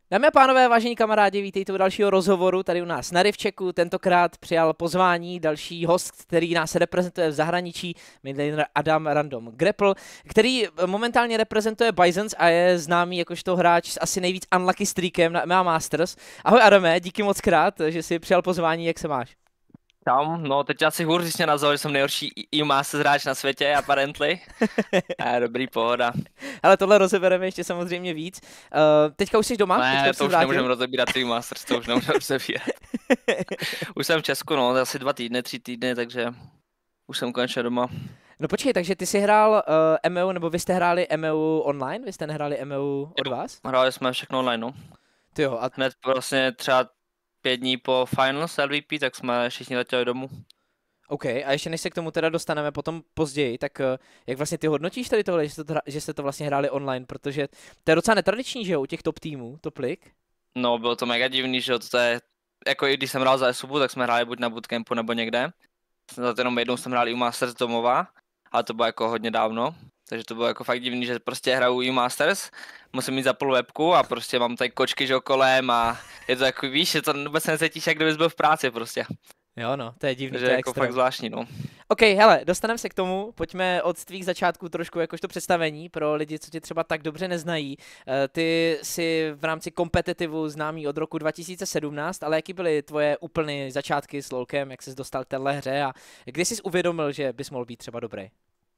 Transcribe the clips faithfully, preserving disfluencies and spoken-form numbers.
Dámy a pánové, vážení kamarádi, vítejte u dalšího rozhovoru tady u nás na Rivčeku. Tentokrát přijal pozvání další host, který nás reprezentuje v zahraničí, midlaner Adam Random Grapple, který momentálně reprezentuje Bisons a je známý jakožto hráč s asi nejvíc unlucky streakem na M M A Masters. Ahoj Adame, díky moc krát, že jsi přijal pozvání, jak se máš? Tam, no teď asi hůř, když mě nazval, že jsem nejhorší E U Masters hráč na světě, apparently. A dobrý, pohoda. Ale tohle rozebereme ještě samozřejmě víc. Uh, teďka už jsi doma? Ne, teďka to už nemůžeme rozebírat E U Masters, to už nemůžeme rozebírat. Už jsem v Česku, no, asi dva týdny, tři týdny, takže už jsem konečně doma. No počkej, takže ty jsi hrál uh, M E U, nebo vy jste hráli M E U online? Vy jste nehráli M E U od vás? Hráli jsme všechno online, no. Ty jo, a... Hned vlastně třeba pět dní po finals L V P, tak jsme všichni letěli domů. OK, a ještě než se k tomu teda dostaneme potom později, tak uh, jak vlastně ty hodnotíš tady tohle, že jste to, hra- že jste to vlastně hráli online, protože to je docela netradiční, že jo, u těch top týmů, top lig? No, bylo to mega divný, že jo, to je, jako i když jsem hrál za Esubu, tak jsme hráli buď na bootcampu nebo někde. Za jenom jednou jsem hrál E U Masters domova, ale to bylo jako hodně dávno. Takže to bylo jako fakt divný, že prostě hraju E U Masters, musím mít zapl webku a prostě mám tady kočky, že kolem a je to takový, víš, že to vůbec necítíš, jak kdybys byl v práci prostě. Jo no, to je divný, Takže to je jako extrém. fakt zvláštní, no. OK, hele, dostaneme se k tomu, pojďme od tvých začátků trošku jakožto představení pro lidi, co tě třeba tak dobře neznají. Ty jsi v rámci kompetitivu známý od roku dva tisíce sedmnáct, ale jaký byly tvoje úplné začátky s LoLkem, jak jsi dostal k téhle hře a kdy jsi uvědomil, že bys mohl být třeba dobrý?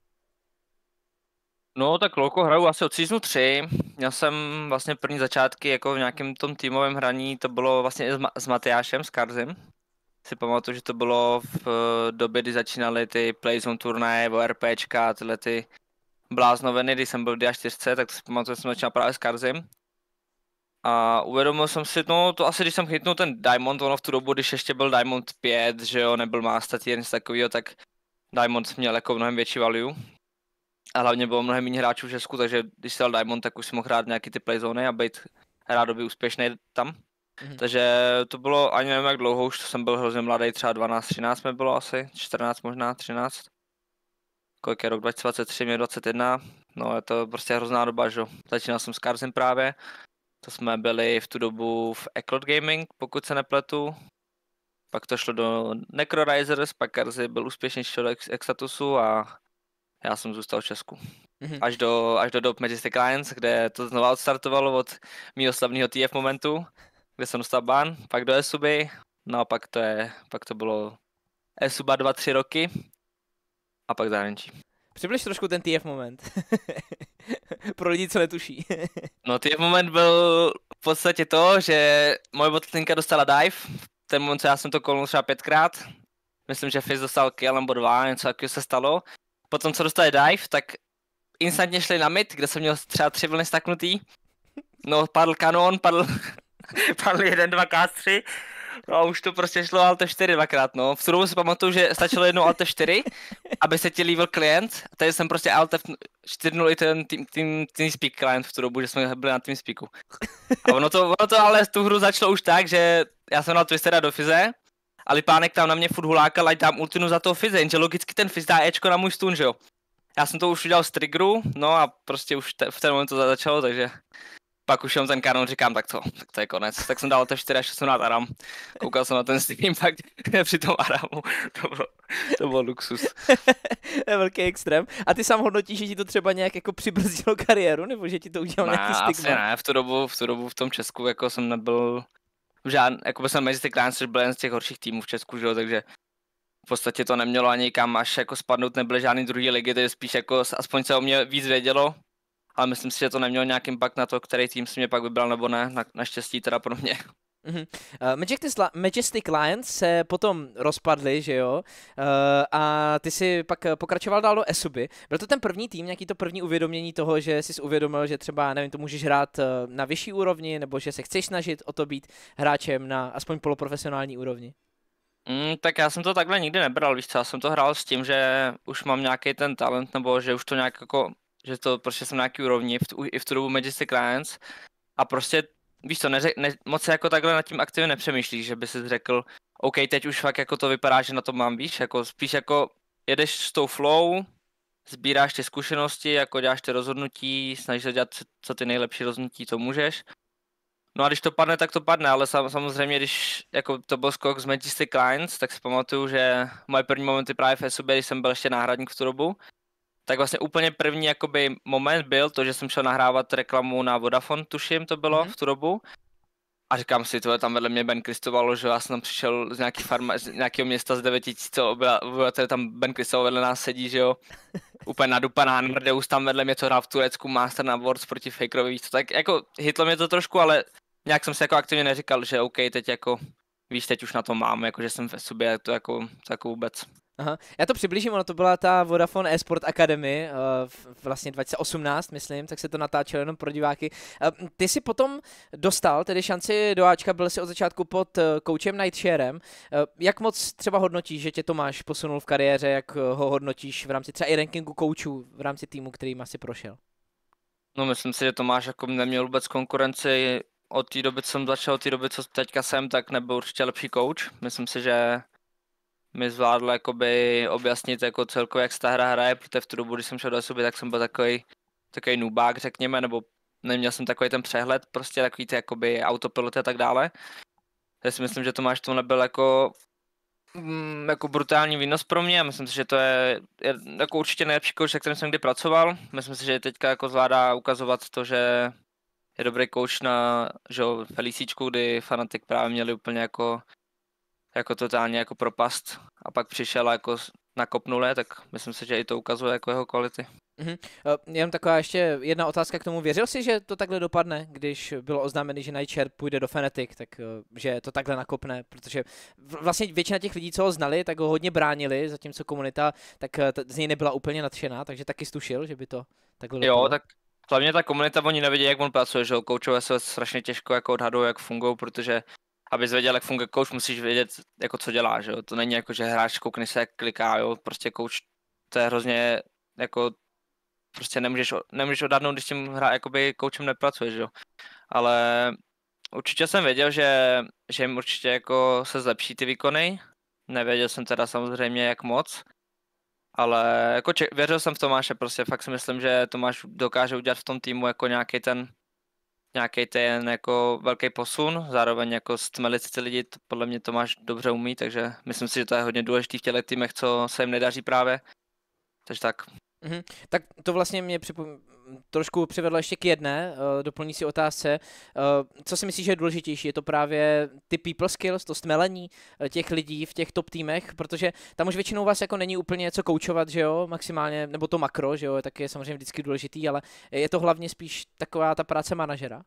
No tak lolko hraju asi od seasonu tři, měl jsem vlastně první začátky jako v nějakém tom týmovém hraní, to bylo vlastně s, Ma- s Matyášem, s Karzim. Si pamatuju, že to bylo v uh, době, kdy začínaly ty Playzone turnaje, ORPčka, tyhle ty bláznoviny, když jsem byl v D A čtyři, tak to si pamatuju, že jsem začínal právě s Karzim. A uvědomil jsem si, no to asi když jsem chytnul ten Diamond, ono v tu dobu, když ještě byl Diamond pět, že jo, nebyl Master Tier, nic takového, tak Diamond měl jako mnohem větší value. A hlavně bylo mnohem méně hráčů v Česku, takže když jsi dal Diamond, tak už si mohl hrát nějaký ty playzony a být rádoby úspěšný tam. Mm-hmm. Takže to bylo, ani nevím jak dlouho, už jsem byl hrozně mladý, třeba dvanáct třináct mi bylo asi, čtrnáct možná, třináct. Kolik je rok dva tisíce dvacet tři, mě dvacet jedna, no je to prostě hrozná doba, že jo. Začínal jsem s Karzem právě, to jsme byli v tu dobu v Eclot Gaming, pokud se nepletu. Pak to šlo do Necrorizers, pak Karzi byl úspěšnější do Exatusu a já jsem zůstal v Česku. Mm-hmm. Až do, až do dob Majestic Alliance, kde to znova odstartovalo od mýho slavného T F momentu, kde jsem dostal ban, pak do Esuby, no a pak to, je, pak to bylo Esuba dva tři roky a pak zahraničí. Přibliž trošku ten T F moment. Pro lidi, co netuší. No T F moment byl v podstatě to, že moje botlinka dostala dive, v ten moment, co já jsem to kolnul třeba pětkrát, myslím, že Fizz dostal kill nebo dva, něco takového se stalo. Potom, co dostali dive, tak instantně šli na mid, kde jsem měl třeba tři vlny staknutý. No, padl kanon, padl, padl jeden, dva, K tři. No a už to prostě šlo Alt F čtyři dvakrát, no. V tu si pamatuju, že stačilo jednou Alt F čtyři, aby se ti líbil klient. A tady jsem prostě Alt F čtyři nul i ten team, team, TeamSpeak klient v tu dobu, že jsme byli na TeamSpeaku. A ono to, ono to ale tu hru začalo už tak, že já jsem dal Twistera do Fize. A Lipánek tam na mě furt hulákal, ať dám ultinu za toho Fizze, jenže logicky ten Fizz dá Ečko na můj stun, že jo. Já jsem to už udělal z triggeru, no a prostě už te, v ten moment to začalo, takže pak už jenom ten kanon říkám, tak to, tak to je konec. Tak jsem dal T čtyři a šel jsem na Aram. Koukal jsem na ten stream pak při tom Aramu, to bylo, to bylo luxus. To je velký extrém. A ty sám hodnotíš, že ti to třeba nějak jako přibrzdilo kariéru, nebo že ti to udělalo ne, nějaký stigma? Asi ne, v tu dobu, v tu dobu v tom Česku jako jsem nebyl žádný, jako by jsem mezi ty Clans, byl jeden z těch horších týmů v Česku, že jo, takže v podstatě to nemělo ani kam až jako spadnout, nebyly žádný druhý ligy, takže spíš jako aspoň se o mě víc vědělo, ale myslím si, že to nemělo nějaký impact na to, který tým si mě pak vybral nebo ne, na, naštěstí teda pro mě. Mm-hmm. Uh, Majestic, Majestic Lions se potom rozpadly, že jo, uh, a ty si pak pokračoval dál do Esuby. Byl to ten první tým, nějaký to první uvědomění toho, že jsi uvědomil, že třeba, nevím, to můžeš hrát uh, na vyšší úrovni, nebo že se chceš snažit o to být hráčem na aspoň poloprofesionální úrovni? Mm, tak já jsem to takhle nikdy nebral, víš co, já jsem to hrál s tím, že už mám nějaký ten talent, nebo že už to nějak jako, že to prostě jsem na nějaký úrovni v tu, i v tu dobu Majestic Lions a prostě víš co, neře, ne, moc se jako takhle nad tím aktivně nepřemýšlíš, že by si řekl, OK, teď už fakt jako to vypadá, že na to mám, víš, jako spíš jako jedeš s tou flow, sbíráš ty zkušenosti, jako děláš ty rozhodnutí, snažíš se dělat co ty nejlepší rozhodnutí, co můžeš. No a když to padne, tak to padne, ale sam, samozřejmě, když jako to byl skok z Manchester Clients, tak si pamatuju, že moje první momenty právě v Esubě, když jsem byl ještě náhradník v tu dobu, tak vlastně úplně první jakoby moment byl to, že jsem šel nahrávat reklamu na Vodafone, tuším to bylo mm-hmm. v tu dobu. A říkám si, tohle tam vedle mě Ben Cristovalo, že já jsem tam přišel z nějaký farma, z nějakého města z devět tisíc obyvatel, tam Ben Cristovalo vedle nás sedí, že jo. Úplně nadupaná, Nordeus tam vedle mě to hrál v Turecku, Master na Worlds proti Fakerovi, víš co, tak jako hitlo mě to trošku, ale nějak jsem si jako aktivně neříkal, že OK, teď jako, víš, teď už na to mám, jako že jsem v sobě, to jako, to jako vůbec. Aha. Já to přiblížím, ono to byla ta Vodafone eSport Academy, uh, vlastně dva tisíce osmnáct, myslím, tak se to natáčelo jenom pro diváky. Uh, ty si potom dostal tedy šanci do Ačka, byl jsi od začátku pod uh, koučem Nightsharem. Uh, jak moc třeba hodnotíš, že tě Tomáš posunul v kariéře, jak uh, ho hodnotíš v rámci třeba i rankingu koučů, v rámci týmu, kterým asi prošel? No myslím si, že Tomáš jako neměl vůbec konkurenci od té doby, co jsem začal, od té doby, co teďka jsem, tak nebyl určitě lepší kouč. Myslím si, že mi zvládl jakoby objasnit jako celkově, jak se ta hra hraje, protože v tu dobu, když jsem šel do sobě, tak jsem byl takový takový nubák, řekněme, nebo neměl jsem takový ten přehled, prostě takový ty jakoby autopiloty a tak dále. Já si myslím, že Tomáš to nebyl jako mm, jako brutální výnos pro mě a myslím si, že to je, je jako určitě nejlepší kouč, se kterým jsem kdy pracoval. Myslím si, že teďka jako zvládá ukazovat to, že je dobrý kouč na že jo, Felicíčku, kdy Fnatic právě měli úplně jako jako totálně jako propast a pak přišel a jako nakopnul je, tak myslím si, že i to ukazuje jako jeho kvality. Mm-hmm. Uh, jenom taková ještě jedna otázka k tomu. Věřil jsi, že to takhle dopadne, když bylo oznámené, že Nightshare půjde do Fnatic, tak uh, že to takhle nakopne, protože vlastně většina těch lidí, co ho znali, tak ho hodně bránili, zatímco komunita tak uh, z něj nebyla úplně nadšená, takže taky stušil, že by to takhle dopadlo. Jo, tak hlavně ta komunita, oni nevědí, jak on pracuje, že jo, koučové se strašně těžko jako odhadují, jak fungují, protože abys věděl, jak funguje coach, musíš vědět, jako co dělá, že jo? To není jako, že hráč koukne se, jak kliká, jo? Prostě coach, to je hrozně, jako, prostě nemůžeš, nemůžeš odhadnout, když tím hra, jakoby coachem nepracuješ, jo? Ale určitě jsem věděl, že, že jim určitě jako se zlepší ty výkony. Nevěděl jsem teda samozřejmě, jak moc. Ale jako če- věřil jsem v Tomáše, prostě fakt si myslím, že Tomáš dokáže udělat v tom týmu jako nějaký ten nějaký ten jako velký posun, zároveň jako stmelit ty lidi, to podle mě Tomáš dobře umí, takže myslím si, že to je hodně důležitý v těch týmech, co se jim nedaří právě, takže tak. Mm-hmm. Tak to vlastně mě připom... trošku přivedlo ještě k jedné uh, doplňující otázce. Uh, co si myslíš, že je důležitější? Je to právě ty people skills, to stmelení uh, těch lidí v těch top týmech, protože tam už většinou vás jako není úplně něco koučovat, že jo, maximálně, nebo to makro, že jo, je taky samozřejmě vždycky důležitý, ale je to hlavně spíš taková ta práce manažera?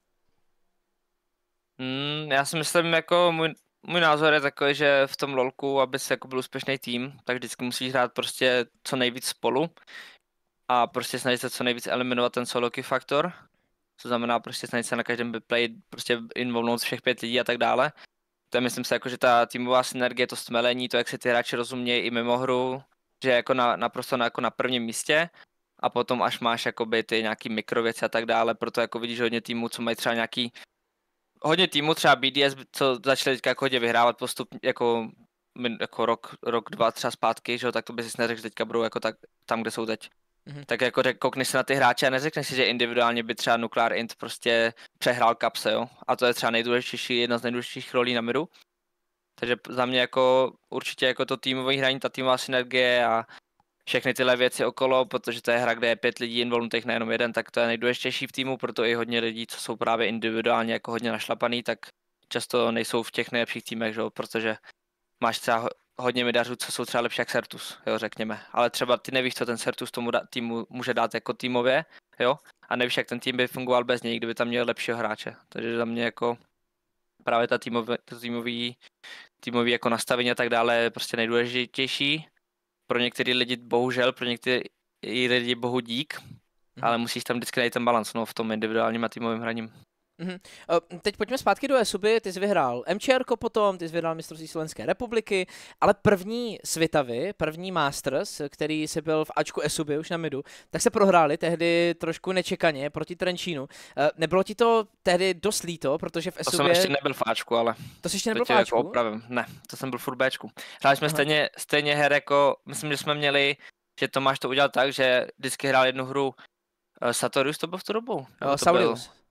Mm, já si myslím, jako můj, můj názor je takový, že v tom lolku, aby se jako byl úspěšný tým, tak vždycky musíš hrát prostě co nejvíc spolu a prostě snažit se co nejvíc eliminovat ten solo key faktor, co znamená prostě snažit se na každém byplay prostě involvnout všech pět lidí a tak dále. To je, myslím si, jako, že ta týmová synergie, to stmelení, to, jak se ty hráči rozumějí i mimo hru, že je jako na, naprosto na, jako na prvním místě a potom až máš jakoby ty nějaký mikrověci a tak dále, proto jako vidíš hodně týmů, co mají třeba nějaký hodně týmů, třeba B D S, co začali teďka jako hodně vyhrávat postupně, jako, jako rok, rok, dva třeba zpátky, že jo, tak to by si neřekl, že teďka budou jako tak, tam, kde jsou teď. Mm-hmm. Tak jako řek, koukneš se na ty hráče a neřekneš si, že individuálně by třeba Nuclear Int prostě přehrál kapse, jo. A to je třeba nejdůležitější, jedna z nejdůležitějších rolí na midu. Takže za mě jako určitě jako to týmové hraní, ta týmová synergie a všechny tyhle věci okolo, protože to je hra, kde je pět lidí involvnutých, nejenom jeden, tak to je nejdůležitější v týmu, proto i hodně lidí, co jsou právě individuálně jako hodně našlapaný, tak často nejsou v těch nejlepších týmech, že? Protože máš třeba hodně midařů, co jsou třeba lepší jak Sertus, jo, řekněme. Ale třeba ty nevíš, co ten Sertus tomu da- týmu může dát jako týmově, jo, a nevíš, jak ten tým by fungoval bez něj, kdyby tam měl lepšího hráče. Takže za mě jako právě ta týmový, týmový, týmový jako nastavení a tak dále je prostě nejdůležitější. Pro některé lidi bohužel, pro některé lidi bohu dík, mm. ale musíš tam vždycky najít ten balans, no, v tom individuálním a týmovým hraním. Mm-hmm. Teď pojďme zpátky do Esuby, ty jsi vyhrál MČRko potom, ty jsi vyhrál mistrovství Slovenské republiky, ale první Svitavy, první Masters, který si byl v Ačku Esuby už na midu, tak se prohráli tehdy trošku nečekaně proti Trenčínu. Nebylo ti to tehdy dost líto, protože v Esubě... To jsem ještě nebyl v Ačku, ale... To jsi ještě nebyl v Ačku? Jako opravím. Ne, to jsem byl furt Bčku. Hráli jsme stejně, stejně her jako, myslím, že jsme měli, že Tomáš to udělal tak, že vždycky hrál jednu hru uh, Satorius, to byl v tu dobu? Uh, Saulius.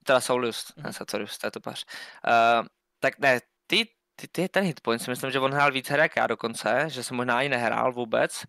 teda Saulius, mm. ne Sartorius, to je to pař. Uh, tak ne, ty, ty, ty ten hitpoint si myslím, že on hrál víc her jak já dokonce, že jsem možná ani nehrál vůbec.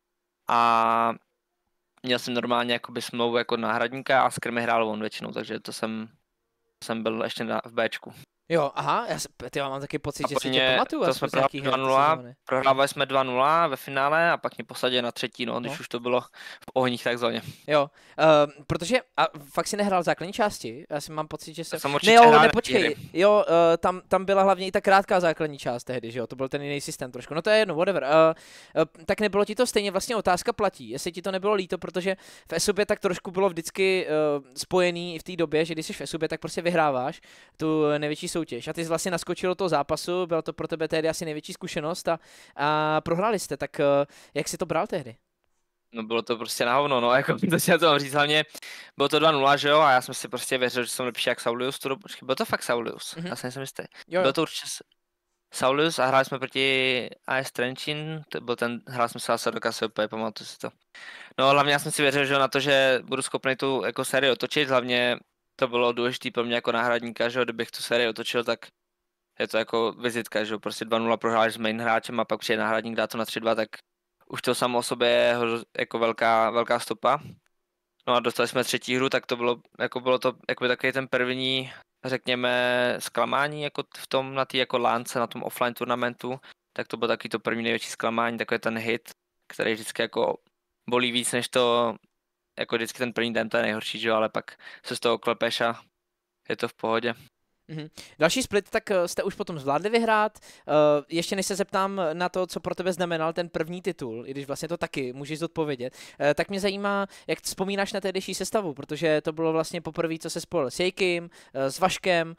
A měl jsem normálně jakoby smlouvu jako náhradníka a skrmy hrál on většinou, takže to jsem, to jsem byl ještě na, v Bčku. Jo, aha, já, se, ty, já mám taky pocit, a že si tě pamatuju. To jsme prohráli dva nula, prohrávali jsme dva nula ve finále a pak mě posadili na třetí, no, když no. už to bylo v ohních takzvaně. Jo, uh, protože, a fakt si nehrál v základní části, já si mám pocit, že se... jsem ne, jo, ne, počkej, jo, uh, tam, tam byla hlavně i ta krátká základní část tehdy, že jo, to byl ten jiný systém trošku, no to je jedno, whatever. Uh, uh, tak nebylo ti to stejně, vlastně otázka platí, jestli ti to nebylo líto, protože v esubě tak trošku bylo vždycky uh, spojený i v té době, že když jsi v esubě, tak prostě vyhráváš tu největší soutěž a ty jsi vlastně naskočil do toho zápasu, byla to pro tebe tehdy asi největší zkušenost a, a prohráli jste, tak uh, jak jsi to bral tehdy? No bylo to prostě na hovno, no, jako to si na to říct, hlavně bylo to dva nula, že jo, a já jsem si prostě věřil, že jsem lepší jak Saulius, to počkej, byl to fakt Saulius, mm-hmm. já jsem nejsem jistý. Jo, jo. Byl to určitě Saulius a hráli jsme proti A S Trenčín, to byl ten, hrál jsme se asi do kasy úplně, pamatuju si to. No hlavně já jsem si věřil, že na to, že budu schopný tu jako sérii otočit, hlavně to bylo důležité pro mě jako náhradníka, že jo, kdybych tu sérii otočil, tak je to jako vizitka, že jo, prostě dva nula prohráš s main hráčem a pak přijde náhradník, dá to na tři dva, tak už to samo o sobě je jako velká, velká stopa. No a dostali jsme třetí hru, tak to bylo, jako bylo to jako takový ten první, řekněme, zklamání jako v tom, na té jako lánce, na tom offline turnamentu, tak to bylo taky to první největší zklamání, takový ten hit, který vždycky jako bolí víc, než to, jako vždycky ten první den, to je nejhorší, že jo, ale pak se z toho klepeš a je to v pohodě. Mm-hmm. Další split, tak jste už potom zvládli vyhrát. Uh, ještě než se zeptám na to, co pro tebe znamenal ten první titul, i když vlastně to taky můžeš zodpovědět, uh, tak mě zajímá, jak vzpomínáš na tehdejší sestavu, protože to bylo vlastně poprvé, co se spojil s Jejkym, uh, s Vaškem uh,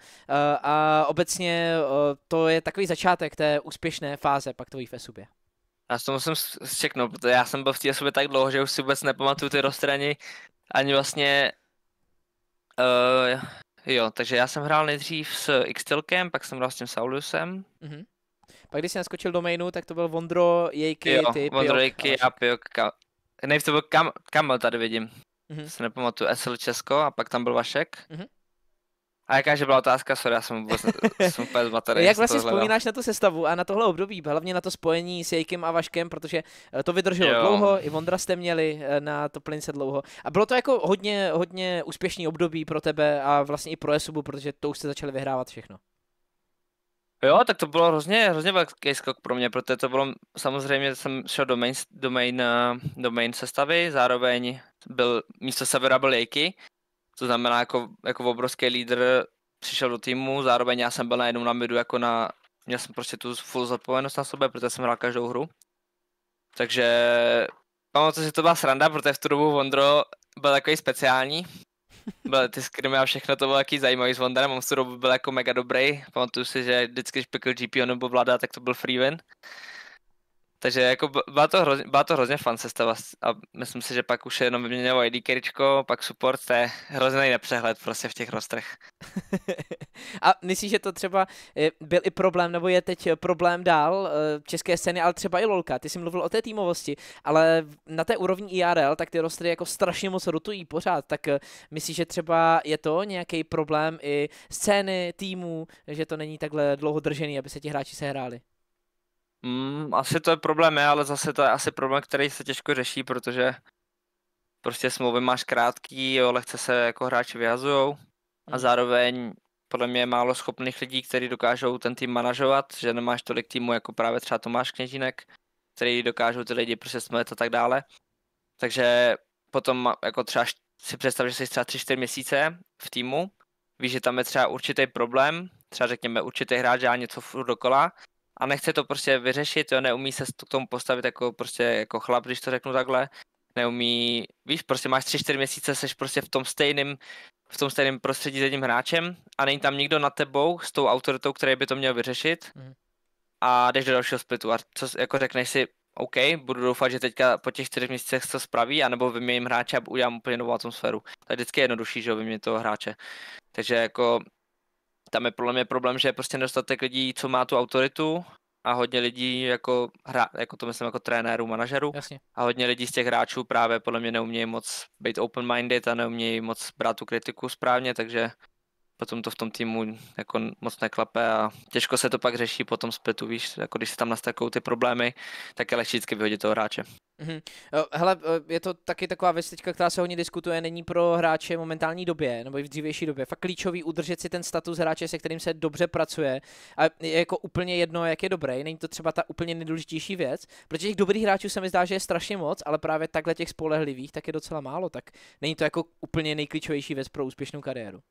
a obecně uh, to je takový začátek té úspěšné fáze pak tvojí v esubě. Já to musím zčeknout, protože já jsem byl v té esubě tak dlouho, že už si vůbec nepamatuju ty rozstraní, ani vlastně... Uh, Jo, takže já jsem hrál nejdřív s Xtilkem, pak jsem hrál s tím Sauliusem. Mm-hmm. Pak když jsi naskočil do mainu, tak to byl Vondro, Jejky, jo, ty, Vondro, Pijok, Jejky a Pijok. Ka... Nejv to byl Kam... Kamel, tady vidím. Mm-hmm. Se nepamatuju, S L Česko a pak tam byl Vašek. Mm-hmm. A jakáže byla otázka, sorry, já jsem vůbec jsem úplně z baterie. Jak vlastně vzpomínáš na tu sestavu a na tohle období, hlavně na to spojení s Jejkem a Vaškem, protože to vydrželo jo. dlouho, i Vondra jste měli na to plince dlouho. A bylo to jako hodně, hodně úspěšný období pro tebe a vlastně i pro esubu, protože to už jste začali vyhrávat všechno. Jo, tak to bylo hrozně, hrozně velký skok pro mě, protože to bylo, samozřejmě jsem šel do main, do main, do main sestavy, zároveň byl, místo Severa byl Jejky. To znamená, jako, jako obrovský lídr přišel do týmu, zároveň já jsem byl najednou na midu, jako na, měl jsem prostě tu full zodpovědnost na sobě, protože jsem hrál každou hru. Takže pamatuju si, to byla sranda, protože v tu dobu Vondro byl takový speciální. Byly ty skrimy a všechno, to bylo takový zajímavý s Vondrem, on v tu dobu byl jako mega dobrý. Pamatuju si, že vždycky, když pikl G P O nebo Vlada, tak to byl free win. Takže jako byla to hrozně, byla to hrozně fun sestava a myslím si, že pak už jenom vyměnilo I D carryčko, pak support, to je hrozný nepřehled prostě v těch rostrech. A myslíš, že to třeba byl i problém, nebo je teď problém dál české scény, ale třeba i LoLka, ty jsi mluvil o té týmovosti, ale na té úrovni I R L, tak ty rostry jako strašně moc rotují pořád, tak myslíš, že třeba je to nějaký problém i scény, týmů, že to není takhle dlouho držený, aby se ti hráči sehráli? Mm, asi to je problém, je, ale zase to je asi problém, který se těžko řeší, protože prostě smlouvy máš krátký, jo, lehce se jako hráči vyhazujou a mm. zároveň podle mě je málo schopných lidí, kteří dokážou ten tým manažovat, že nemáš tolik týmu jako právě třeba Tomáš Kněžínek, který dokážou ty lidi prostě smět a tak dále. Takže potom jako třeba si představ, že jsi třeba tři čtyři měsíce v týmu, víš, že tam je třeba určitý problém, třeba řekněme určitý hráč dělá něco furt dokola, a nechce to prostě vyřešit, jo, neumí se k tomu postavit jako prostě jako chlap, když to řeknu takhle, neumí, víš, prostě máš tři čtyři měsíce, seš prostě v tom stejném v tom stejném prostředí s jedním hráčem a není tam nikdo nad tebou s tou autoritou, který by to měl vyřešit mm. a jdeš do dalšího splitu a co, jako řekneš si, OK, budu doufat, že teďka po těch čtyřech měsících se to spraví, anebo vyměním hráče a udělám úplně novou atmosféru. To je vždycky jednodušší, že vyměnit toho hráče. Takže jako tam je podle mě problém, že je prostě nedostatek lidí, co má tu autoritu a hodně lidí jako, hra, jako to myslím jako trenérů, manažerů. Jasně. A hodně lidí z těch hráčů právě podle mě neumějí moc být open-minded a neumějí moc brát tu kritiku správně, takže potom to v tom týmu jako moc neklape a těžko se to pak řeší potom zpětu, víš, jako když se tam nastakují ty problémy, tak je lehčí vždycky vyhodit toho hráče. Mm-hmm. Hele, je to taky taková věc teďka, která se hodně diskutuje, není pro hráče v momentální době, nebo i v dřívější době. Fakt klíčový udržet si ten status hráče, se kterým se dobře pracuje a je jako úplně jedno, jak je dobrý. Není to třeba ta úplně nejdůležitější věc, protože těch dobrých hráčů se mi zdá, že je strašně moc, ale právě takhle těch spolehlivých tak je docela málo, tak není to jako úplně nejklíčovější věc pro úspěšnou kariéru.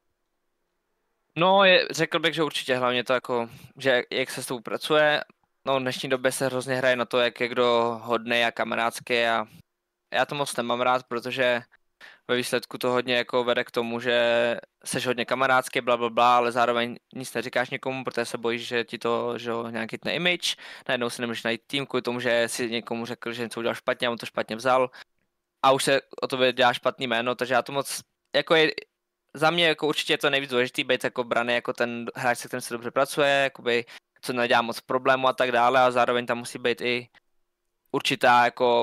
No, je, řekl bych, že určitě hlavně to jako, že jak se s tou pracuje. No, v dnešní době se hrozně hraje na to, jak je kdo hodnej a kamarádský a já to moc nemám rád, protože ve výsledku to hodně jako vede k tomu, že seš hodně kamarádský, bla, bla, bla, ale zároveň nic neříkáš nikomu, protože se bojíš, že ti to, že jo, nějaký ten image, najednou si nemůžeš najít tým kvůli tomu, že si někomu řekl, že něco udělal špatně a on to špatně vzal a už se o tobě dělá špatný jméno, takže já to moc, jako je, za mě jako určitě je to nejvíc důležitý, být jako braný jako ten hráč, se kterým se dobře pracuje, jakoby co nedělá moc problémů a tak dále a zároveň tam musí být i určitá jako,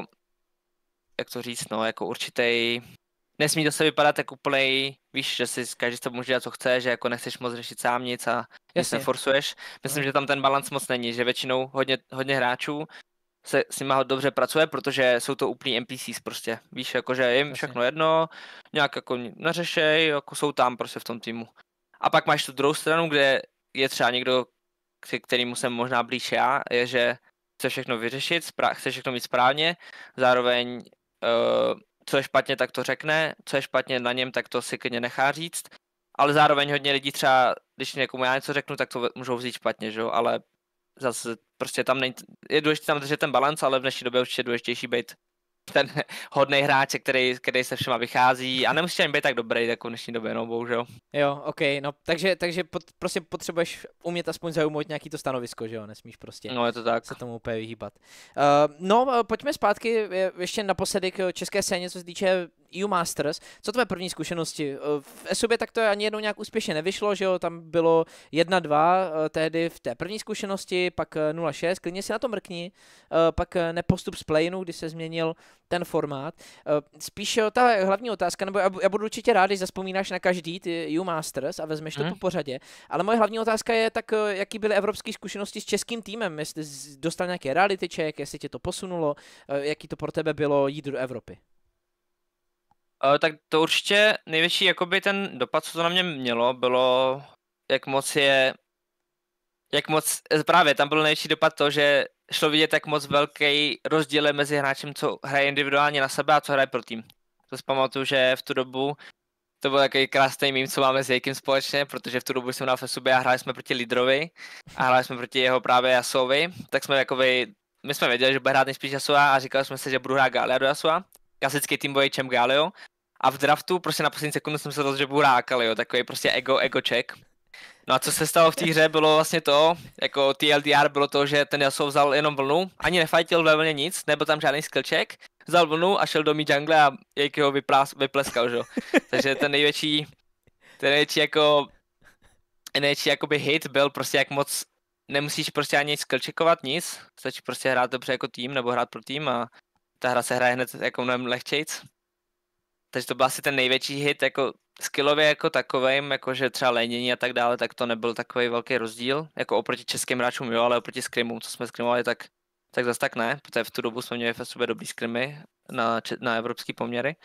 jak to říct, no, jako určitý, nesmí to se vypadat jako úplnej, víš, že si každý to může dělat, co chce, že jako nechceš moc řešit sám nic a nic neforsuješ. Myslím, že tam ten balans moc není, že většinou hodně, hodně hráčů se s nima dobře pracuje, protože jsou to úplný N P Cs prostě, víš, jako že jim všechno jedno, nějak jako neřešej, jako jsou tam prostě v tom týmu. A pak máš tu druhou stranu, kde je třeba někdo, kterýmu jsem možná blíž já, je, že chce všechno vyřešit, chce všechno mít správně, zároveň uh, co je špatně, tak to řekne, co je špatně na něm, tak to si klidně nechá říct, ale zároveň hodně lidí třeba, když někomu já něco řeknu, tak to můžou vzít špatně, že jo, ale zase prostě tam není, je důležité tam držet ten balans, ale v dnešní době určitě je důležitější být ten hodnej hráč, který, který se všema vychází a nemusíš ani být tak dobrý jako v dnešní době, no bohužel. Jo, ok, no takže, takže pot, prostě potřebuješ umět aspoň zaujmout nějaký to stanovisko, že jo, nesmíš prostě no, je to tak. se tomu úplně vyhýbat. Uh, no, pojďme zpátky ještě naposledy k české scéně, co se týče E U Masters. Co tvoje první zkušenosti? V Esubě tak to ani jednou nějak úspěšně nevyšlo, že jo, tam bylo jedna dva tehdy v té první zkušenosti, pak nula šest, klidně si na to mrkni, uh, pak nepostup z play-inu, kdy se změnil ten formát. Uh, spíš ta hlavní otázka, nebo já, já budu určitě rád, když zazpomínáš na každý ty E U Masters a vezmeš hmm. to po pořadě, ale moje hlavní otázka je tak, jaký byly evropské zkušenosti s českým týmem, jestli jsi dostal nějaký reality check, jestli tě to posunulo, uh, jaký to pro tebe bylo jít do Evropy. Uh, tak to určitě největší jakoby ten dopad, co to na mě mělo, bylo, jak moc je, jak moc, právě tam byl největší dopad to, že šlo vidět, jak moc velký rozdíl je mezi hráčem, co hraje individuálně na sebe a co hraje pro tým. To si pamatuju, že v tu dobu to byl takový krásný mím, co máme s Jejkem společně, protože v tu dobu jsem na Fesubě a hráli jsme proti Lídrovi a hráli jsme proti jeho právě Yasuovi, tak jsme jakoby, my jsme věděli, že bude hrát nejspíš Yasuo a říkali jsme si, že budu hrát Galio do Yasuo. Klasický teamboy čem Galio. A v draftu prostě na poslední sekundu jsem se rozhodl, že budu hrát Galio, takový prostě ego, ego check. No a co se stalo v té hře, bylo vlastně to, jako T L D R bylo to, že ten Yasuo vzal jenom vlnu, ani nefajtil ve vlně nic, nebyl tam žádný skill check, vzal vlnu a šel do mý jungle a Jake ho vypleskal, že jo. Takže ten největší, ten největší jako, největší jakoby hit byl prostě jak moc, nemusíš prostě ani skill checkovat nic, stačí prostě hrát dobře jako tým nebo hrát pro tým a ta hra se hraje hned jako mnohem lehčejc. Takže to byl asi ten největší hit, jako skillově jako takovým, jakože třeba lénění a tak dále, tak to nebyl takový velký rozdíl, jako oproti českým hráčům jo, ale oproti scrimům, co jsme scrimovali, tak, tak zase tak ne, protože v tu dobu jsme měli v sobě dobrý scrimy na, na evropský poměry.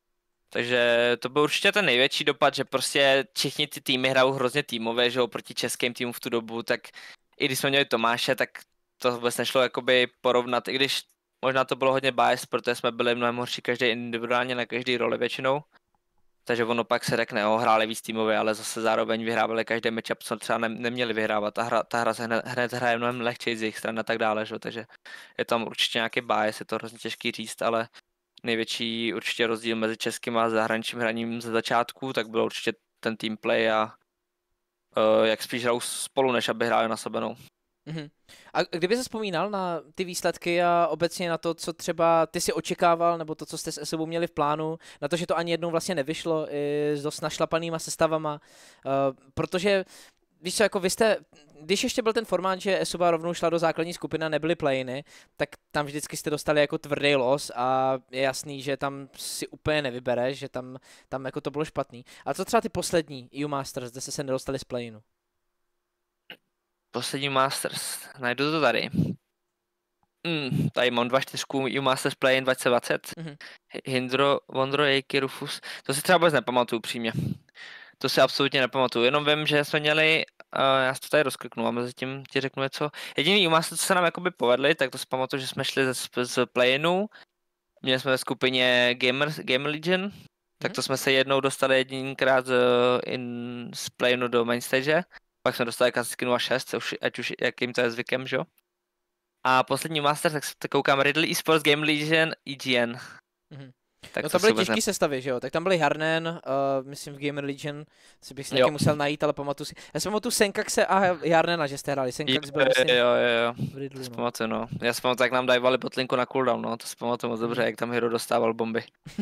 Takže to byl určitě ten největší dopad, že prostě všichni ty týmy hrajou hrozně týmově, že oproti českým týmům v tu dobu, tak i když jsme měli Tomáše, tak to vůbec nešlo jakoby porovnat, i když možná to bylo hodně bias, protože jsme byli mnohem horší každý individuálně na každý roli většinou. Takže ono pak se řekne, jo, hráli víc týmově, ale zase zároveň vyhrávali každý matchup, co třeba ne, neměli vyhrávat. Ta hra, ta hra se hned, hned hraje mnohem lehčej z jejich strany a tak dále, že? Takže je tam určitě nějaký bias, je to hrozně těžký říct, ale největší určitě rozdíl mezi českým a zahraničním hraním ze začátku, tak byl určitě ten teamplay a uh, jak spíš hrajou spolu, než aby hráli na sebe, no. Mm-hmm. A kdyby se vzpomínal na ty výsledky a obecně na to, co třeba ty si očekával, nebo to, co jste s sebou měli v plánu, na to, že to ani jednou vlastně nevyšlo i s dost našlapanýma sestavama, uh, protože víš co, jako vy jste, když ještě byl ten formát, že Esuba rovnou šla do základní skupiny a nebyly play-iny, tak tam vždycky jste dostali jako tvrdý los a je jasný, že tam si úplně nevybereš, že tam, tam jako to bylo špatný. A co třeba ty poslední E U Masters, kde jste se nedostali z play-inu? Poslední Masters, najdu to tady. Mm, tady mám dva čtyřku E U Masters Play-in dvacet dvacet. Mm-hmm. Hindro, Vondro, Jejky, Rufus. To si třeba vůbec nepamatuju přímě. To si absolutně nepamatuju. Jenom vím, že jsme měli, uh, já si to tady rozkliknu a mezi tím ti řeknu něco. Jediný E U Masters, co se nám jakoby povedli, tak to si pamatuju, že jsme šli z, z Play-inu. Měli jsme ve skupině Gamer, Gamer Legion. Mm-hmm. Tak to jsme se jednou dostali jedinkrát z, in, z Play-inu do Mainstage. Pak jsme dostali klasicky nula šest, už, ať už jakým to je zvykem, že jo. A poslední Master, tak, tak koukám Ridley Esports, Game Legion, E G N. Mm-hmm. Tak no to byly těžké ne... sestavy, že jo? Tak tam byly Harnen, uh, myslím v Gamer Legion, si bych si taky musel najít, ale pamatuju si. Já jsem pamatuju Senkaxe a Harnena, že jste hráli. Senkax byl vlastně jo, jo, jo. v Ridlu, no. Pamatuju, no. Já si pamatuju, jak nám dávali botlinku na cooldown, no. To si pamatuju moc dobře, jak tam Hero dostával bomby.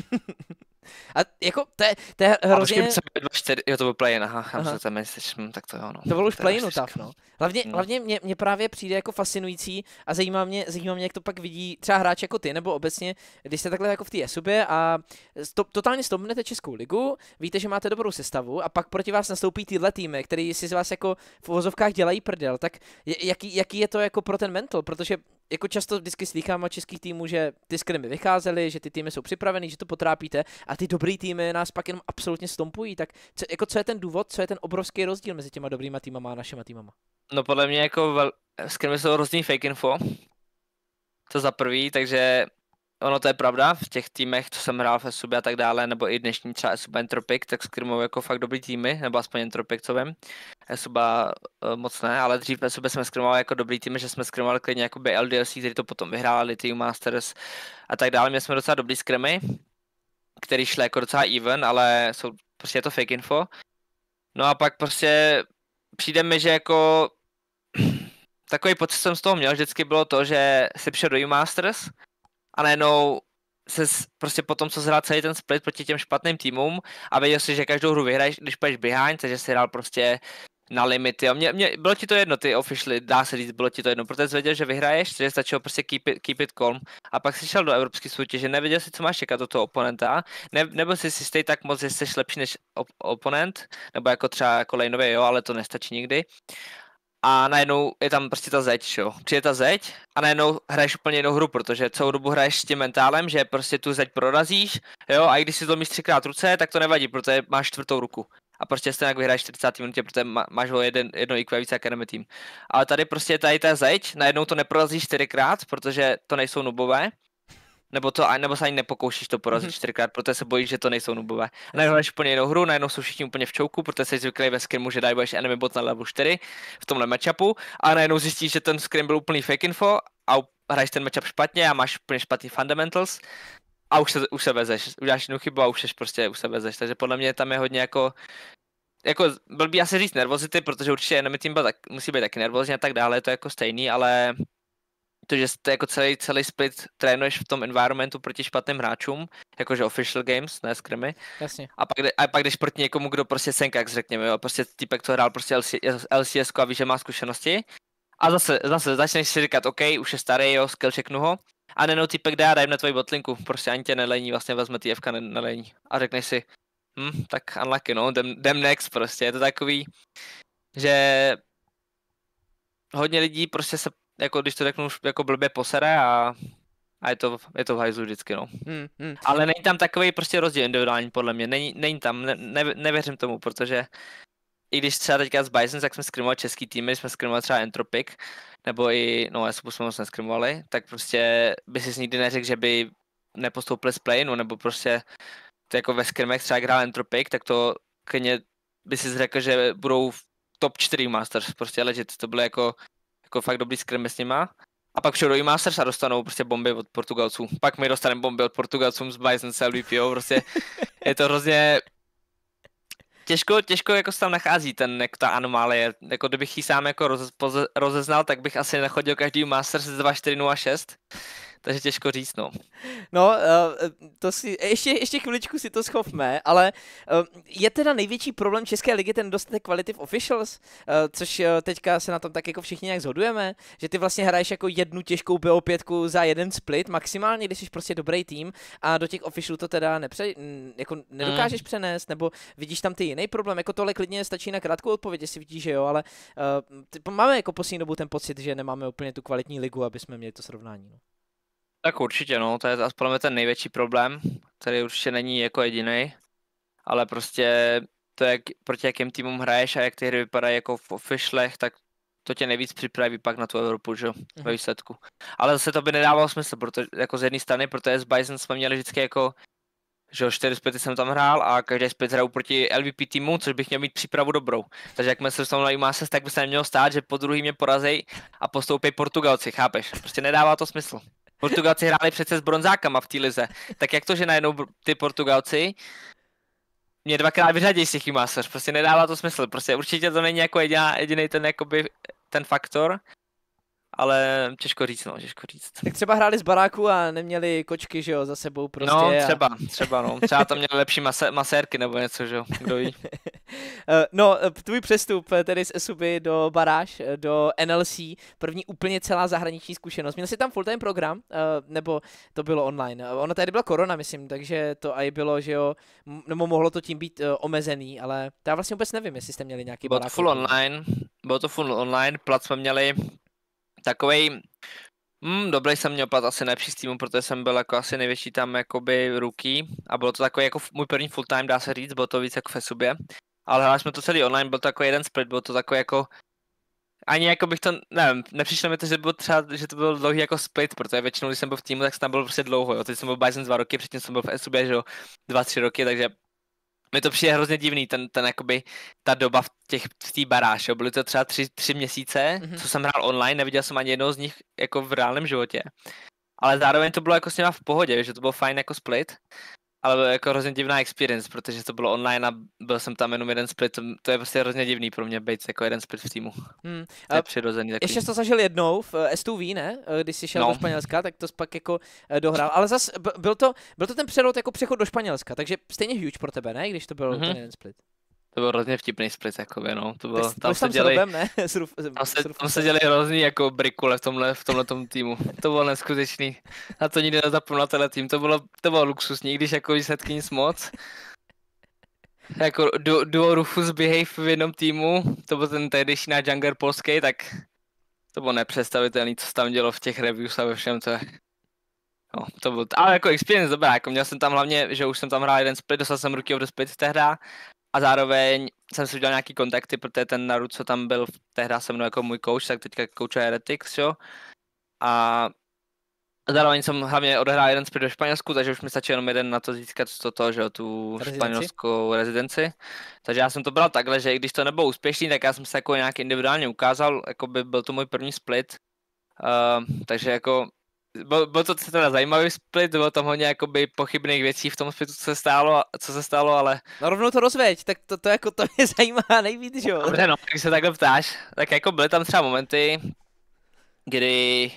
A jako, to je, to je hrozně... A dva čtyři, jo, to byl play-in, aha, já myslím, že tak to jo, no. To bylo už play-inu tav, no. Hlavně, hmm. hlavně mě, mě právě přijde jako fascinující a zajímá mě, zajímá mě, jak to pak vidí třeba hráč jako ty, nebo obecně, když jste takhle jako v té esubě a to, totálně stopnete Českou ligu, víte, že máte dobrou sestavu a pak proti vás nastoupí tyhle týmy, který si z vás jako v uvozovkách dělají prdel, tak jaký, jaký je to jako pro ten mental, protože jako často vždycky slýchám od českých týmů, že ty skrimy vycházely, že ty týmy jsou připravený, že to potrápíte a ty dobrý týmy nás pak jenom absolutně stompují, tak co, jako co je ten důvod, co je ten obrovský rozdíl mezi těma dobrýma týmama a našima týmama? No podle mě jako vel... skrimy jsou hrozný fake info, to za prvý, takže ono to je pravda, v těch týmech, co jsem hrál v esubě a tak dále, nebo i dnešní třeba esuba Entropic, tak skrimou jako fakt dobrý týmy, nebo aspoň Entropic, co vím. Esuba uh, moc ne, ale dřív v esubě jsme skrimovali jako dobrý týmy, že jsme skrimovali klidně jako by L D L C, který to potom vyhráli, Team Masters a tak dále. Měli jsme docela dobrý skrimy, který šly jako docela even, ale jsou prostě je to fake info. No a pak prostě přijde mi, že jako takový pocit jsem z toho měl, vždycky bylo to, že si přišel do E U Masters a najednou se prostě potom, co zhrál celý ten split proti těm špatným týmům a věděl si, že každou hru vyhraješ, když půjdeš behind, takže si hrál prostě na limity. Mě, mě, bylo ti to jedno, ty officially, dá se říct, bylo ti to jedno, protože jsi věděl, že vyhraješ, takže stačilo prostě keep it, keep it calm. A pak jsi šel do evropské soutěže, nevěděl si, co máš čekat od toho oponenta, ne, nebyl jsi si stej tak moc, že jsi lepší než op, oponent, nebo jako třeba jako laneově, jo, ale to nestačí nikdy. A najednou je tam prostě ta zeď, jo. Přijde ta zeď a najednou hraješ úplně jinou hru, protože celou dobu hraješ s tím mentálem, že prostě tu zeď prorazíš, jo, a i když si zlomíš třikrát ruce, tak to nevadí, protože máš čtvrtou ruku. A prostě stejně jak vyhraješ čtyřicáté minutě, protože máš ho jeden, jedno I Q více jak enemy tým. Ale tady prostě tady ta zeď, najednou to neprorazíš čtyřikrát, protože to nejsou nubové. Nebo, to, nebo se ani nepokoušíš to porazit čtyřikrát, protože se bojíš, že to nejsou nubové. Najednou hraješ úplně jinou hru, najednou jsou všichni úplně v čouku, protože jsi zvyklý ve skrimu, že dají enemy bot na level čtyři v tomhle matchupu a najednou zjistíš, že ten scrim byl úplný fake info a hraješ ten matchup špatně a máš úplně špatný fundamentals a už se, už se vezeš, uděláš jednu chybu a už, prostě, už se vezeš, takže podle mě tam je hodně jako jako blbý asi říct nervozity, protože určitě enemy team byl tak, musí být taky nervózní a tak dále, je to jako stejný, ale to, že to jako celý, celý split trénuješ v tom environmentu proti špatným hráčům, jakože official games, ne skrimy. Jasně. A pak, a pak jdeš proti někomu, kdo prostě Senkax, řekněme, jo, prostě typek, co hrál prostě L C S a ví, že má zkušenosti. A zase, zase začneš si říkat, OK, už je starý, jo, skill checknu ho. A nenou typek dá, daj na tvoji botlinku, prostě ani tě nelení, vlastně vezme ty F K nelení. A řekneš si, hm, tak unlucky, no, dem, dem next prostě, je to takový, že hodně lidí prostě se jako když to řeknu, jako blbě posere a, a je to, je to v hajzlu vždycky, no. Hmm, hmm. Ale není tam takový prostě rozdíl individuální, podle mě, není, není tam, ne, ne, nevěřím tomu, protože i když třeba teďka z Bison, jak jsme skrimovali český týmy, jsme skrimovali třeba Entropic, nebo i, no, Esubu jsme moc neskrimovali, tak prostě by si nikdy neřekl, že by nepostoupili z play-inu, nebo prostě to jako ve skrimech třeba hrál Entropic, tak to klidně by si řekl, že budou v top čtyři Masters, prostě legit, to bylo jako jako fakt dobrý scrim s nima. A pak přijdou i Masters a dostanou prostě bomby od Portugalců. Pak my dostaneme bomby od Portugalců z Bison C L V P O, prostě je to hrozně těžko, těžko jako se tam nachází ten, jako ta anomálie. Jako kdybych ji sám jako roze, poze, rozeznal, tak bych asi nechodil každý Masters z dva čtyři nula šest. takže těžko říct, no. No, to si, ještě, ještě chviličku si to schovme, ale je teda největší problém České ligy ten dostatek kvality v officials, což teďka se na tom tak jako všichni nějak shodujeme, že ty vlastně hraješ jako jednu těžkou B O pět za jeden split maximálně, když jsi prostě dobrý tým a do těch officialů to teda nepře, jako nedokážeš mm. přenést, nebo vidíš tam ty jiný problém, jako tohle klidně stačí na krátkou odpověď, jestli vidíš, že jo, ale uh, máme jako poslední dobu ten pocit, že nemáme úplně tu kvalitní ligu, aby jsme měli to srovnání. No. Tak určitě, no, to je aspoň ten největší problém, který určitě není jako jediný, ale prostě to, jak proti jakým týmům hraješ a jak ty hry vypadají jako v officialech, tak to tě nejvíc připraví pak na tu Evropu, že mm-hmm. ve výsledku. Ale zase to by nedávalo smysl, protože jako z jedné strany, protože s Bison jsme měli vždycky jako, že čtyři splity jsem tam hrál a každý split hraju proti L V P týmu, což bych měl mít přípravu dobrou. Takže jak se dostanu na U Masters, tak by se nemělo stát, že po druhý mě porazej a postoupí Portugalci, chápeš? Prostě nedává to smysl. Portugalci hráli přece s bronzákama v té lize, tak jak to, že najednou ty Portugalci mě dvakrát vyřadí z těch U Masters, prostě nedává to smysl, prostě určitě to není jako jediná, jediný ten, jakoby, ten faktor, ale těžko říct, no, těžko říct. Tak třeba hráli z baráku a neměli kočky, že jo, za sebou prostě. No, třeba, a... třeba, no, třeba tam měli lepší mase, masérky nebo něco, že jo, kdo ví. No, tvůj přestup tedy z S U B do Baráž, do N L C, první úplně celá zahraniční zkušenost. Měl jsi tam full-time program, nebo to bylo online? Ono tady byla korona, myslím, takže to aj bylo, že jo, nebo mohlo to tím být omezený, ale já vlastně vůbec nevím, jestli jste měli nějaký bylo barák. To full online, bylo to full online, plat jsme měli takovej, mm, dobrý jsem měl plat asi nejlepší z týmu, protože jsem byl jako asi největší tam jakoby rookie a bylo to takový jako můj první full time, dá se říct, bylo to víc jako v Esubě, ale hráli jsme to celý online, byl to jako jeden split, bylo to takový jako, ani jako bych to, nevím, nepřišlo mi to, že, bylo třeba, že to byl dlouhý jako split, protože většinou, když jsem byl v týmu, tak jsem tam byl prostě dlouho, jo, teď jsem byl Bison dva roky, předtím jsem byl v Esubě, že jo, dva, tři roky, takže mi to přijde hrozně divný, ten, ten jakoby, ta doba v těch, v té baráž, jo, byly to třeba tři, tři měsíce, mm-hmm. co jsem hrál online, neviděl jsem ani jednoho z nich jako v reálném životě, ale zároveň to bylo jako s něma v pohodě, že to bylo fajn jako split, ale bylo jako hrozně divná experience, protože to bylo online a byl jsem tam jenom jeden split, to je prostě hrozně divný pro mě být jako jeden split v týmu. Hmm. To je přirozený takový. Ještě jsi to zažil jednou v S dva V, ne? Když jsi šel no. do Španělska, tak to pak jako dohrál, ale zas byl to, byl to ten přerod jako přechod do Španělska, takže stejně huge pro tebe, ne? Když to byl mm-hmm. ten jeden split. To byl hrozně vtipný split, jakoby, no. To bylo, tam, tam se dělali, Robem, ne? Surf, tam, se, tam se dělali hrozný jako brikule v tomhle, v tomhletom týmu. To bylo neskutečný. A to nikdy nezapomněl na tenhle tým. To bylo, to bylo luxusní, když jako výsledky nic moc. Jako duo, duo Rufus Behave v jednom týmu, to byl ten tehdejší náš jungler polský, tak to bylo nepředstavitelný, co se tam dělo v těch reviews a ve všem, to je... No, to bylo, ale jako experience dobrá, jako měl jsem tam hlavně, že už jsem tam hrál jeden split, dostal jsem Rookie of the Split v té hře. A zároveň jsem si udělal nějaký kontakty, protože ten Naruto, co tam byl v té hře se mnou jako můj coach, tak teďka coachuje Heretics, jo. A zároveň jsem hlavně odehrál jeden split do Španělsku, takže už mi stačí jenom jeden na to získat to, to že jo, tu rezidenci? Španělskou rezidenci. Takže já jsem to bral takhle, že i když to nebylo úspěšný, tak já jsem se jako nějak individuálně ukázal, jako by byl to můj první split. Uh, takže jako Byl, byl to teda zajímavý split, bylo tam hodně jakoby pochybných věcí v tom splitu, co se stálo, co se stalo, ale... No rovnou to rozveď, tak to, to jako to mě zajímá nejvíc, že jo? Dobře no, když se takhle ptáš, tak jako byly tam třeba momenty, kdy...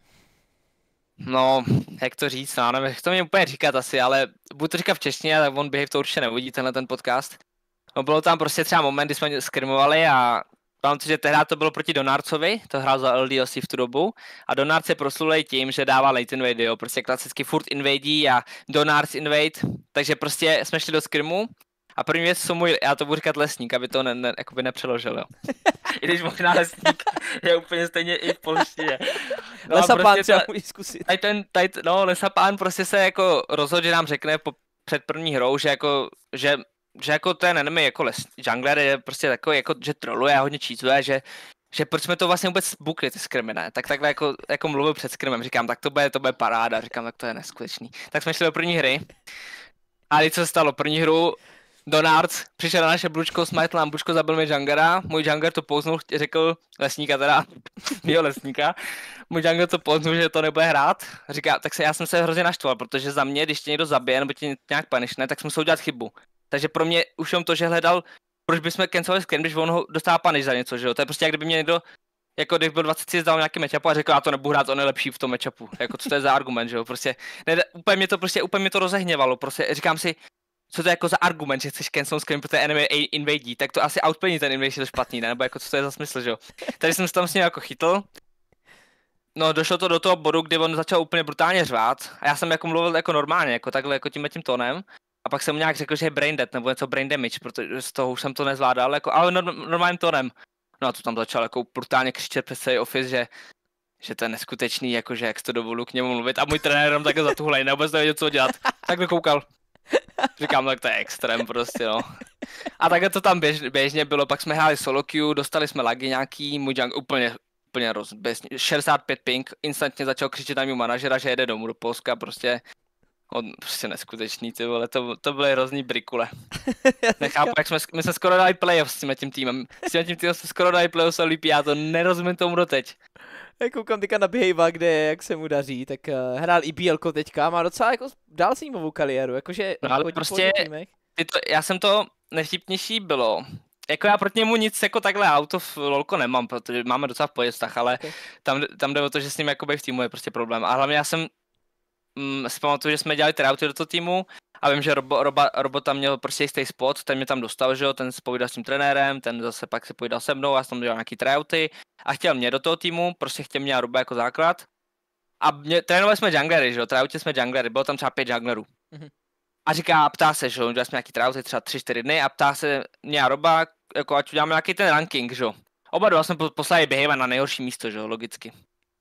No, jak to říct, no, nevím, jak to mě úplně říkat asi, ale budu to říkat v češtině, tak on Behave to určitě neuvidí, tenhle ten podcast. No bylo tam prostě třeba moment, kdy jsme skrimovali a mám to, že tehdy to bylo proti Donarcovi, to hrál za L D L C v tu dobu a Donarc je proslulej tím, že dává late invade, jo, prostě klasicky furt invadí a Donarc invade, takže prostě jsme šli do skrimu a první věc, co můj, já to budu říkat lesník, aby to ne, ne, jakoby nepřeložil, jo. I když možná lesník je úplně stejně i v polštině. No Lesapán prostě třeba můj zkusit. Tady ten, tady, no Lesapán prostě se jako rozhodl, že nám řekne po, před první hrou, že jako, že že jako ten enemy jako les, jungler je prostě takový, jako, že troluje a hodně cheatuje, že, že proč jsme to vlastně vůbec bukli, ty skrimy, ne? Tak takhle jako, jako mluvil před skrimem, říkám, tak to bude, to bude paráda, říkám, tak to je neskutečný. Tak jsme šli do první hry a co se stalo, první hru Donarc přišel na naše blučko, smajtl nám blučko, zabil mi junglera, můj jungler to pouznul, řekl lesníka teda, mýho lesníka, můj jungler to pouznul, že to nebude hrát, říká, tak se, já jsem se hrozně naštval, protože za mě, když tě někdo zabije nebo tě nějak punishne, tak jsme musel udělat chybu. Takže pro mě už jenom to, že hledal, proč bychom cancelovali screen, když on ho dostává punish za něco, že jo? To je prostě jak kdyby mě někdo jako když byl dvacet si zdal nějaký matchupu a řekl, já to nebudu hrát, on je lepší v tom matchupu. Jako co to je za argument, že jo, prostě, ne, úplně mě to prostě, úplně mě to rozehněvalo, prostě říkám si, co to je jako za argument, že chceš cancel screen, protože enemy invadí, tak to asi outplay ten invade je špatný, ne? Nebo jako co to je za smysl, že jo. Tady jsem se tam s ním jako chytl. No, došlo to do toho bodu, kdy on začal úplně brutálně řvát a já jsem jako mluvil jako normálně, jako takhle, jako tímhle tím tónem. A pak jsem mu nějak řekl, že je brain dead nebo něco brain damage, protože z toho už jsem to nezvládal, jako, ale normálním tónem. No a to tam začal jako brutálně křičet přes celý office, že že to je neskutečný, jakože jak to dovolu k němu mluvit a můj trenér jenom takhle za tuhle, vůbec nevěděl, co dělat. Tak koukal. Říkám, tak to je extrém prostě, no. A takhle to tam běž, běžně bylo, pak jsme hráli solo queue, dostali jsme lagy nějaký, můj junk úplně, úplně roz, bez, šedesát pět ping, instantně začal křičet na mého manažera, že jede domů do Polska, prostě, on, prostě neskutečný, ty vole, to, to byly hrozný brikule. Nechápu, jak jsme, my jsme skoro dali playoffs s tím tím týmem, s tím tím týmem jsme skoro dali playoffs a lípí, já to nerozumím tomu doteď. Já koukám teďka na Behejva, kde jak se mu daří, tak uh, hrál i B L ko teďka, má docela jako dál snímovou kariéru, jakože no, ale prostě, to, já jsem to nejvtipnější bylo, jako já proti němu nic jako takhle out of lolko nemám, protože máme docela v pojezdách, ale okay. tam, tam jde o to, že s ním jakoby v týmu je prostě problém. A hlavně já jsem mm, si pamatuju, že jsme dělali tryouty do toho týmu a vím, že Robo, Roba, Robo tam měl prostě jistý spot, ten mě tam dostal, že jo, ten se povídal s tím trenérem, ten zase pak se povídal se mnou, já jsem tam dělal nějaký tryouty a chtěl mě do toho týmu, prostě chtěl mě a Roba jako základ. A mě, trénovali jsme junglery, že jo, tryouty jsme junglery, bylo tam třeba pět junglerů. Mm-hmm. A říká, ptá se, že jo, dělali jsme nějaký tryouty třeba tři čtyři dny a ptá se mě a Roba, jako ať uděláme nějaký ten ranking, že jo. Oba dva jsme poslali Behejva na nejhorší místo, že jo, logicky.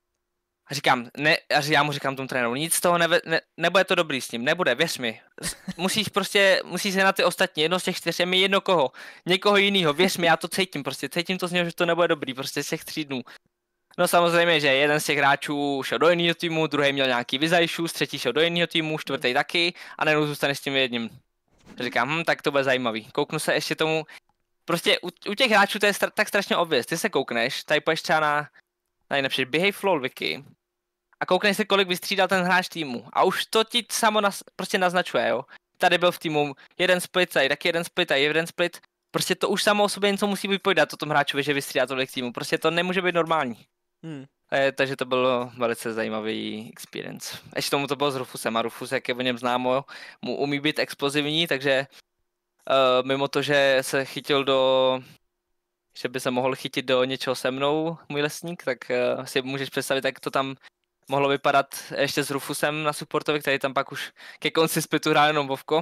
A říkám, ne, a já mu říkám tomu trenéru, nic z toho nebe, ne, nebude to dobrý s ním, nebude, věř mi. Musíš prostě, musíš se na ty ostatní, jedno z těch čtyř, je mi jedno koho, někoho jiného, věř mi, já to cítím, prostě cítím to z něho, že to nebude dobrý, prostě z těch tří dnů. No samozřejmě, že jeden z těch hráčů šel do jiného týmu, druhý měl nějaký vizajšus, třetí šel do jiného týmu, čtvrtý taky a najednou zůstane s tím jedním. Říkám, hm, tak to bude zajímavý. Kouknu se ještě tomu, prostě u, u těch hráčů to je stra, tak strašně obvěz, ty se koukneš, tady poješ třeba na, tady například Behave Flow wiki a koukneš se, kolik vystřídal ten hráč týmu a už to ti samo nas, prostě naznačuje, jo. Tady byl v týmu jeden split, tady taky jeden split, tady jeden split, prostě to už samo o sobě něco musí vypovídat o tom hráčovi, že vystřídá tolik týmu, prostě to nemůže být normální. Hmm. E, takže to bylo velice zajímavý experience. Ještě tomu to bylo s Rufusem a Rufus, jak je o něm známo, mu umí být explozivní, takže uh, mimo to, že se chytil do, že by se mohl chytit do něčeho se mnou, můj lesník, tak uh, si můžeš představit, jak to tam mohlo vypadat ještě s Rufusem na supportovi, který tam pak už ke konci splitu hrál jenom Vovko.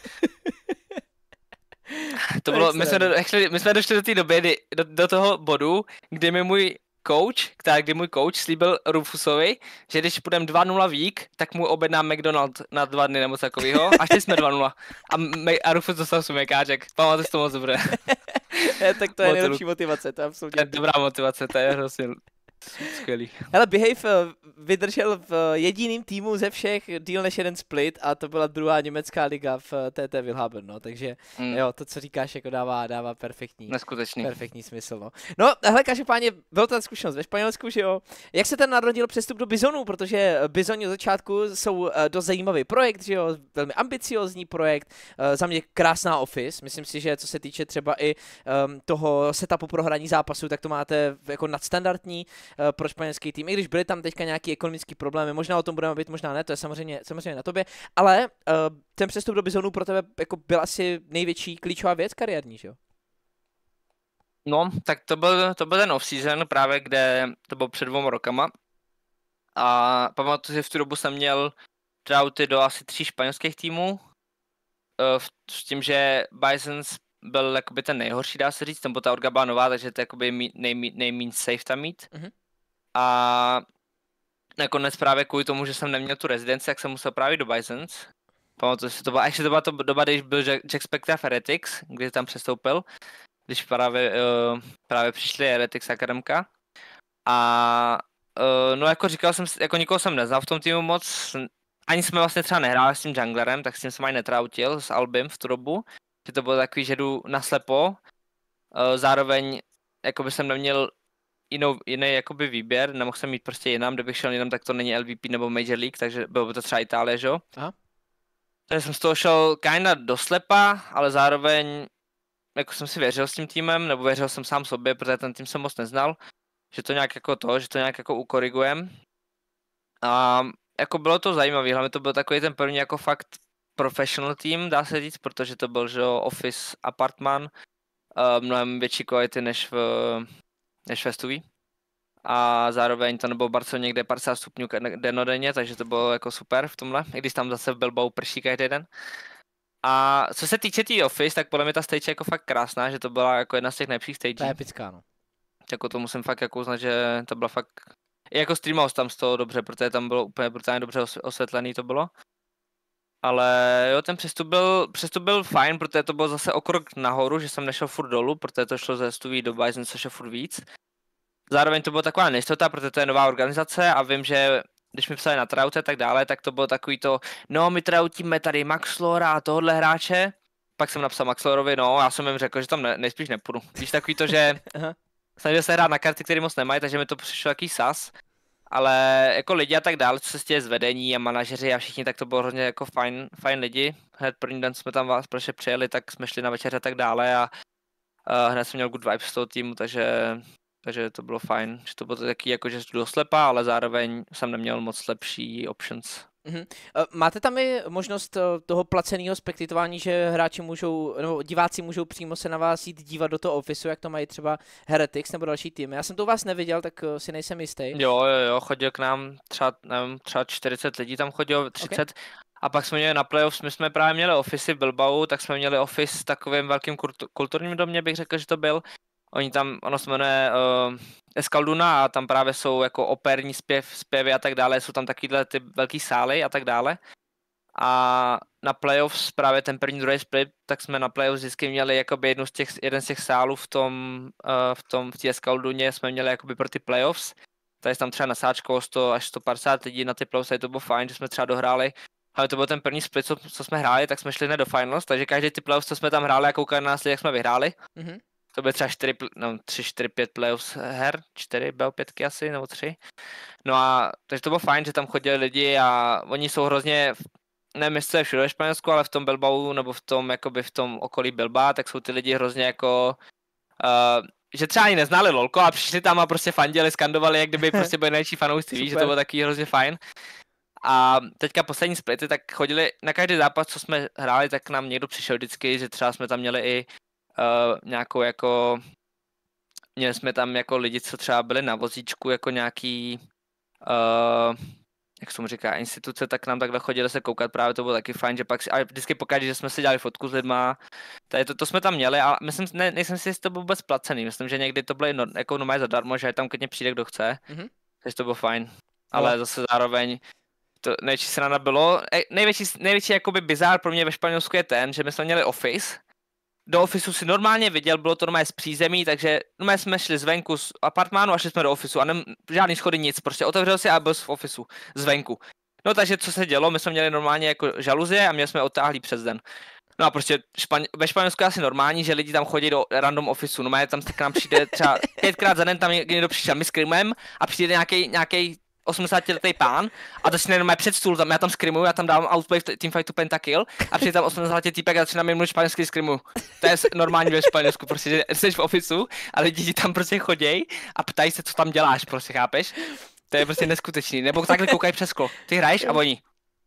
To bylo, my jsme, do, my jsme došli do té doby, do, do toho bodu, kdy mi můj coach, která, kdy můj coach slíbil Rufusovi, že když půjdeme dva nula vík, tak mu objednám McDonald na dva dny nebo takovýho, až teď jsme dva nula. A, a Rufus dostal suměkáček, pamatuješ to moc dobře. Tak to je nejlepší motivace, to je absolutně. Dobrá motivace, to je hrozně skvělý. Hele, Behave vydržel v jediným týmu ze všech díl než jeden split a to byla druhá německá liga v T T Willhaben, no, takže mm. jo, to, co říkáš, jako dává, dává perfektní, neskutečný. perfektní smysl, no. No, hele, každopádně, byl to zkušenost ve Španělsku, že jo. Jak se ten narodil přestup do Bizonu, protože Bizoni od začátku jsou dost zajímavý projekt, že jo, velmi ambiciozní projekt, za mě krásná office, myslím si, že co se týče třeba i um, toho setupu pro hraní zápasu, tak to máte jako nadstandardní pro španělský tým, i když byly tam teďka nějaké ekonomické problémy, možná o tom budeme být, možná ne, to je samozřejmě, samozřejmě na tobě, ale uh, ten přestup do Bizonu pro tebe jako byl asi největší klíčová věc kariérní, že jo? No, tak to byl, to byl ten off-season právě, kde to bylo před dvěma rokama a pamatuju, že v tu dobu jsem měl tryouty do asi tří španělských týmů, uh, s tím, že Bisons byl jakoby ten nejhorší, dá se říct, nebo ta orga byla nová, takže to je jakoby nejméně nej, safe tam mít. Mm-hmm. A nakonec právě kvůli tomu, že jsem neměl tu rezidenci, jak jsem musel právě do Bisons. Pamatuju si, to byla, ještě to byla to doba, když byl Jack, Jack Spectre v Heretics, kdy tam přestoupil, když právě, uh, právě přišli Heretics Akademka. A uh, no jako říkal jsem, jako nikoho jsem neznal v tom týmu moc, ani jsme vlastně třeba nehráli s tím junglerem, tak s tím jsem ani netrautil, s Albim v tu dobu. Že to bylo takový, že jdu naslepo, uh, zároveň jakoby jsem neměl jinou, jiný jakoby výběr, nemohl jsem mít prostě jinam, kdybych šel jinam, tak to není L V P nebo Major League, takže bylo by to třeba Itálie, že jo? Takže jsem z toho šel kinda doslepa, ale zároveň jako jsem si věřil s tím týmem, nebo věřil jsem sám sobě, protože ten tým jsem moc neznal. že to nějak jako to, že to nějak jako ukorigujem. A jako bylo to zajímavé, hlavně to byl takový ten první jako fakt professional team, dá se říct, protože to byl, že jo, office apartman, uh, mnohem větší kvality než v, než ve Stuví. A zároveň to nebylo Barcelona někde padesát stupňů denodenně, takže to bylo jako super v tomhle, i když tam zase v Bilbao prší každý den. A co se týče té office, tak podle mě ta stage je jako fakt krásná, že to byla jako jedna z těch nejlepších stagí. To je epická, no. Jako to musím fakt jako uznat, že to byla fakt... I jako streamoval tam z toho dobře, protože tam bylo úplně brutálně dobře osvětlený to bylo. Ale jo, ten přestup byl, přestup byl fajn, protože to bylo zase o krok nahoru, že jsem nešel furt dolů, protože to šlo ze Stuví do Bison, což je furt víc. Zároveň to byla taková nejistota, protože to je nová organizace a vím, že když mi psali na traute a tak dále, tak to bylo takový to, no my trautíme tady Maxlora a tohohle hráče. Pak jsem napsal Maxlorovi, no já jsem jim řekl, že tam ne, nejspíš nepůjdu. Víš, takový to, že snažil se hrát na karty, které moc nemají, takže mi to přišlo jaký sas. Ale jako lidi a tak dále, co se stěje z vedení a manažeři a všichni, tak to bylo hodně jako fajn, fajn lidi. Hned první den jsme tam vás prostě přijeli, tak jsme šli na večeře a tak dále a, a hned jsem měl good vibes z toho týmu, takže, takže to bylo fajn. Že to bylo taky jako, že jdu do slepa, ale zároveň jsem neměl moc lepší options. Mm-hmm. Máte tam i možnost toho placeného spektitování, že hráči můžou, nebo diváci můžou přímo se na vás jít dívat do toho ofisu, jak to mají třeba Heretics nebo další týmy. Já jsem to u vás neviděl, tak si nejsem jistý. Jo, jo, jo, chodil k nám třeba, nevím, třeba čtyřicet lidí tam chodilo, třicet. Okay. A pak jsme měli na playoffs, my jsme právě měli ofisy v Bilbao, tak jsme měli office v takovém velkým kulturním domě, bych řekl, že to byl. Oni tam, ono se jmenuje uh, Escalduna a tam právě jsou jako operní zpěv, zpěvy a tak dále, jsou tam takovýhle ty velký sály a tak dále. A na playoffs, právě ten první, druhý split, tak jsme na playoffs vždycky měli jakoby jednu z těch, jeden z těch sálů v tom, uh, v tom, v té Escalduně jsme měli jakoby pro ty playoffs. Tady tam třeba nasáčko sto až sto padesát lidí na ty playoffs, tady to bylo fajn, že jsme třeba dohráli. Ale to byl ten první split, co, co jsme hráli, tak jsme šli hned do finals, takže každý ty playoffs, co jsme tam hráli a koukali na nás, jak jsme vyhráli. Mm-hmm. To byly třeba čtyři, no, tři, čtyři, pět playoffs her, čtyři, B O pětky asi, nebo tři. No a takže to bylo fajn, že tam chodili lidi a oni jsou hrozně, nevím jestli je všude ve Španělsku, ale v tom Bilbao, nebo v tom, jakoby v tom okolí Bilba, tak jsou ty lidi hrozně jako, uh, že třeba ani neznali lolko a přišli tam a prostě fandili, skandovali, jak kdyby prostě byli největší fanoušci, víš, že to bylo taky hrozně fajn. A teďka poslední splity, tak chodili na každý zápas, co jsme hráli, tak nám někdo přišel vždycky, že třeba jsme tam měli i Uh, nějakou jako, měli jsme tam jako lidi, co třeba byli na vozíčku, jako nějaký, uh, jak se mu říká, instituce, tak nám takhle chodili se koukat, právě to bylo taky fajn, že pak si, a vždycky pokaždé, že jsme si dělali fotku s lidma, tady to, to jsme tam měli, ale myslím, ne, nejsem si, jestli to bylo vůbec placený, myslím, že někdy to bylo no, jako normálně zadarmo, že tam klidně přijde, kdo chce, mm-hmm. takže to bylo fajn, ale no. Zase zároveň to největší sranda bylo, největší, největší jakoby bizár pro mě ve Španělsku je ten, že my jsme měli office. Do ofisu si normálně viděl, bylo to normálně z přízemí, takže normálně jsme šli zvenku z apartmánu a šli jsme do ofisu a ne, žádný schody, nic, prostě otevřel si a byl v ofisu, zvenku. No takže co se dělo, my jsme měli normálně jako žaluzie a měli jsme otáhlý přes den. No a prostě Špaň- ve Španělsku je asi normální, že lidi tam chodí do random ofisu, no tam k nám přijde třeba pětkrát za den tam někdo přišel, my screamujeme a přijde nějaký nějaký osmdesátiletý pán a začne jenom před stůl, tam já tam skrimuju, já tam dávám outplay v teamfightu pentakill a přijde tam osmdesátiletý týpek a začíná mi mluvit španělsky, skrimuju. To je normální ve Španělsku, prostě, že jsi v ofisu a lidi tam prostě chodějí a ptají se, co tam děláš, prostě, chápeš? To je prostě neskutečný, nebo takhle koukají přes sklo. Ty hraješ a oni.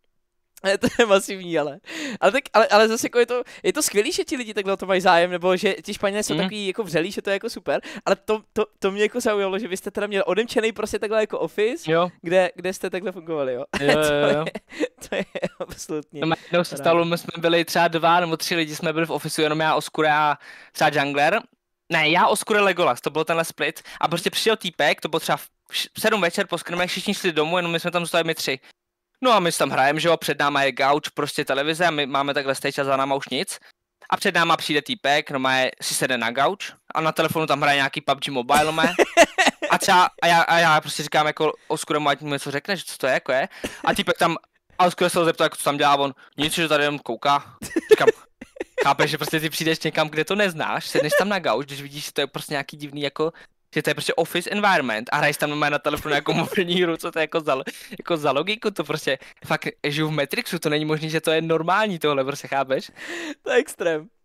To je masivní, ale. Ale, tak, ale, ale zase jako je to, je to skvělý, že ti lidi takhle o to mají zájem, nebo že ti Španělé jsou mm. takový jako vřelí, že to je jako super, ale to, to, to mě jako zaujalo, že vy jste teda měli odemčený prostě takhle jako office, kde, kde jste takhle fungovali, jo. jo, jo, jo. To je, to je absolutně. No jednou se stalo, my jsme byli třeba dva nebo tři lidi, jsme byli v ofisu, jenom já, Oskure a třeba Jungler. Ne, já, Oskure, Legolas, to byl tenhle split a prostě přišel týpek, to bylo třeba v sedm večer po skrimech, všichni šli domů, jenom my jsme tam zůstali my tři. No a my tam hrajeme, že jo, před náma je gauč, prostě televize a my máme takhle stage a za náma už nic. A před náma přijde týpek, no má si sede na gauč a na telefonu tam hraje nějaký P U B G Mobile, mé. A třeba, a já, a já prostě říkám jako Oskuremu, ať mu něco řekne, že co to je, jako je. A týpek tam, a Oskur se ho zeptal, jako co tam dělá, on nic, že tady jenom kouká. Říkám, chápeš, že prostě ty přijdeš někam, kde to neznáš, sedneš tam na gauč, když vidíš, že to je prostě nějaký divný jako, že to je prostě office environment a hraješ tam na telefonu jako mobilní hru, co to je jako za, jako za logiku, to prostě fakt žiju v Matrixu, to není možné, že to je normální tohle, prostě chápeš? To je extrém.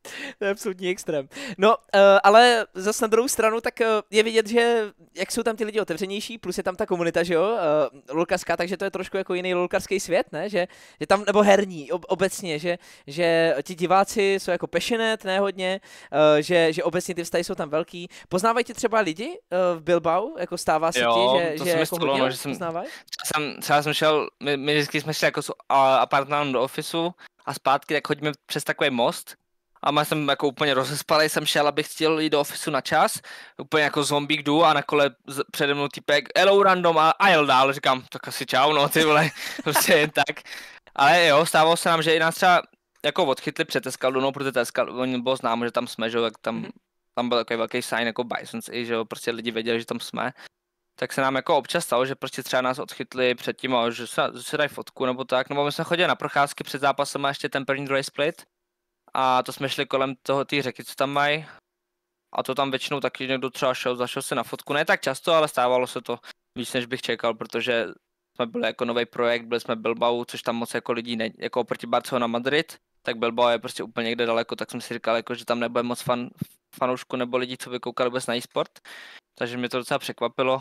To je absolutní extrém. No, uh, ale zase na druhou stranu, tak uh, je vidět, že jak jsou tam ty lidi otevřenější, plus je tam ta komunita, že jo, uh, lolkarská, takže to je trošku jako jiný lolkarský svět, ne, že, že tam, nebo herní, ob, obecně, že, že ti diváci jsou jako passionate, ne hodně, uh, že, že obecně ty vztahy jsou tam velký. Poznávají ti třeba lidi uh, v Bilbao, jako stává se Jo, ti, že, to že se mi jako stalo, hodně no, že jsem, poznávají? jsem, třeba jsem šel, my, my vždycky jsme šli jako z a- apartmánu do ofisu a zpátky, tak chodíme přes takový most. A já jsem jako úplně rozespalý, jsem šel, abych chtěl jít do ofisu na čas, úplně jako zombík jdu a na kole z- přede mnou týpek, hello random a, a jel dál, říkám, tak asi čau, no ty vole, prostě jen tak. Ale jo, stávalo se nám, že i nás třeba jako odchytli před Eskaldunou, protože to Eskal, oni bylo známo, že tam jsme, že jo, jak tam, Mhm. tam byl takový velký sign jako Bisons i, že jo, prostě lidi věděli, že tam jsme. Tak se nám jako občas stalo, že prostě třeba nás odchytli předtím, a že se, že se dají fotku nebo tak, nebo my jsme chodili na procházky před zápasem a ještě ten první druhý split. A to jsme šli kolem toho té řeky, co tam mají. A to tam většinou taky někdo třeba šel, zašel se na fotku. Ne tak často, ale stávalo se to víc, než bych čekal, protože jsme byli jako nový projekt, byli jsme Bilbao, což tam moc jako lidí, ne, jako oproti Barcelona Madrid, tak Bilbao je prostě úplně někde daleko, tak jsem si říkal, jako, že tam nebude moc fan, fanoušku nebo lidí, co by koukali vůbec na e-sport. Takže mě to docela překvapilo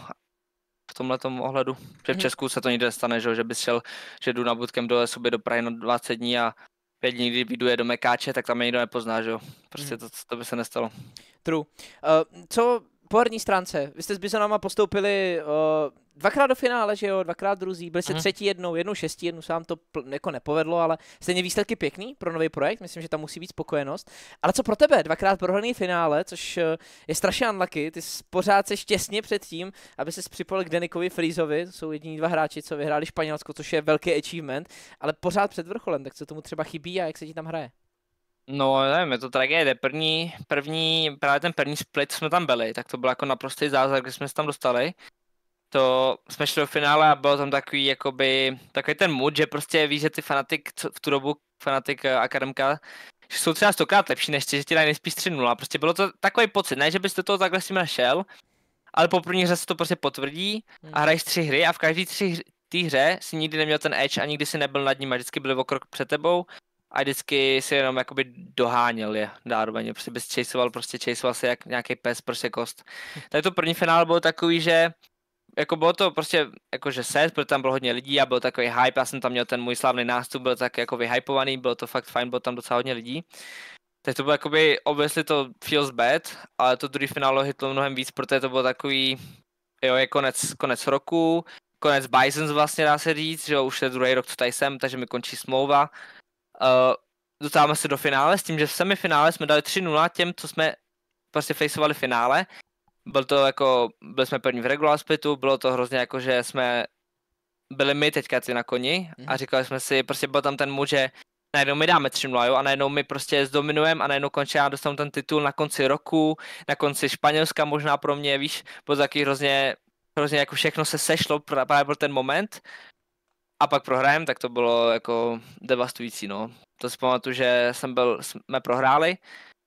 v tomhletom ohledu. Že v Česku se to nikdy nestane, že, že bys šel, že jdu na bootcamp do sobě do Prahy na dvacet dní a pět dní, kdy vyjduje do Mekáče, tak tam mě nikdo nepozná, že jo. Prostě to, to by se nestalo. True. Uh, co po herní stránce? Vy jste s Bizonama postoupili uh, dvakrát do finále, že jo, dvakrát druzí, byli jste Mhm. třetí jednou, jednou šestí, jednou se vám to pl- jako nepovedlo, ale stejně výsledky pěkný pro nový projekt, myslím, že tam musí být spokojenost. Ale co pro tebe? Dvakrát prohraný finále, což uh, je strašně unlucky, ty jsi pořád seš těsně před tím, aby ses připojil k Denikovi Freezovi, to jsou jediní dva hráči, co vyhráli Španělsko, což je velký achievement, ale pořád před vrcholem, tak co tomu třeba chybí a jak se ti tam hraje? No, nevím, je to tragédie. První, první, právě ten první split jsme tam byli, tak to byl jako naprostý zázrak, když jsme se tam dostali. To jsme šli do finále a byl tam takový, jakoby, takový ten mood, že prostě víš, že ty fanatik, co v tu dobu fanatik uh, Akademka, že jsou třeba stokrát lepší než ty, že ti dají nejspíš tři nula. Prostě bylo to takový pocit, ne, že bys do toho takhle s tím našel, ale po první hře se to prostě potvrdí a hraješ tři hry a v každý tři té hře si nikdy neměl ten edge a nikdy si nebyl nad ním a vždycky byli o krok před tebou a vždycky si jenom jakoby doháněl je zároveň, prostě bys chaseoval, prostě chaseoval se jak nějaký pes, prostě kost. Tak to první finále bylo takový, že jako bylo to prostě jakože set, protože tam bylo hodně lidí a byl takový hype, já jsem tam měl ten můj slavný nástup, byl tak jako vyhypovaný, bylo to fakt fajn, bylo tam docela hodně lidí. Tak to bylo jakoby, obviously to feels bad, ale to druhý finále hitlo mnohem víc, protože to bylo takový, jo, je konec, konec roku, konec Bisons vlastně dá se říct, že jo, už je druhý rok, co tady jsem, takže mi končí smlouva. Uh, dostáváme se do finále s tím, že v semifinále jsme dali tři nula těm, co jsme prostě faceovali finále. Byl to jako, byli jsme první v regular splitu, bylo to hrozně jako, že jsme byli my teďka ty na koni a říkali jsme si, prostě byl tam ten muž, že najednou my dáme tři nula, jo, a najednou my prostě zdominujeme a najednou končí a dostanu ten titul na konci roku, na konci Španělska možná pro mě, víš, bylo taky hrozně, hrozně jako všechno se sešlo, právě byl ten moment a pak prohrajem, tak to bylo jako devastující, no. To si pamatuju, že jsem byl, jsme prohráli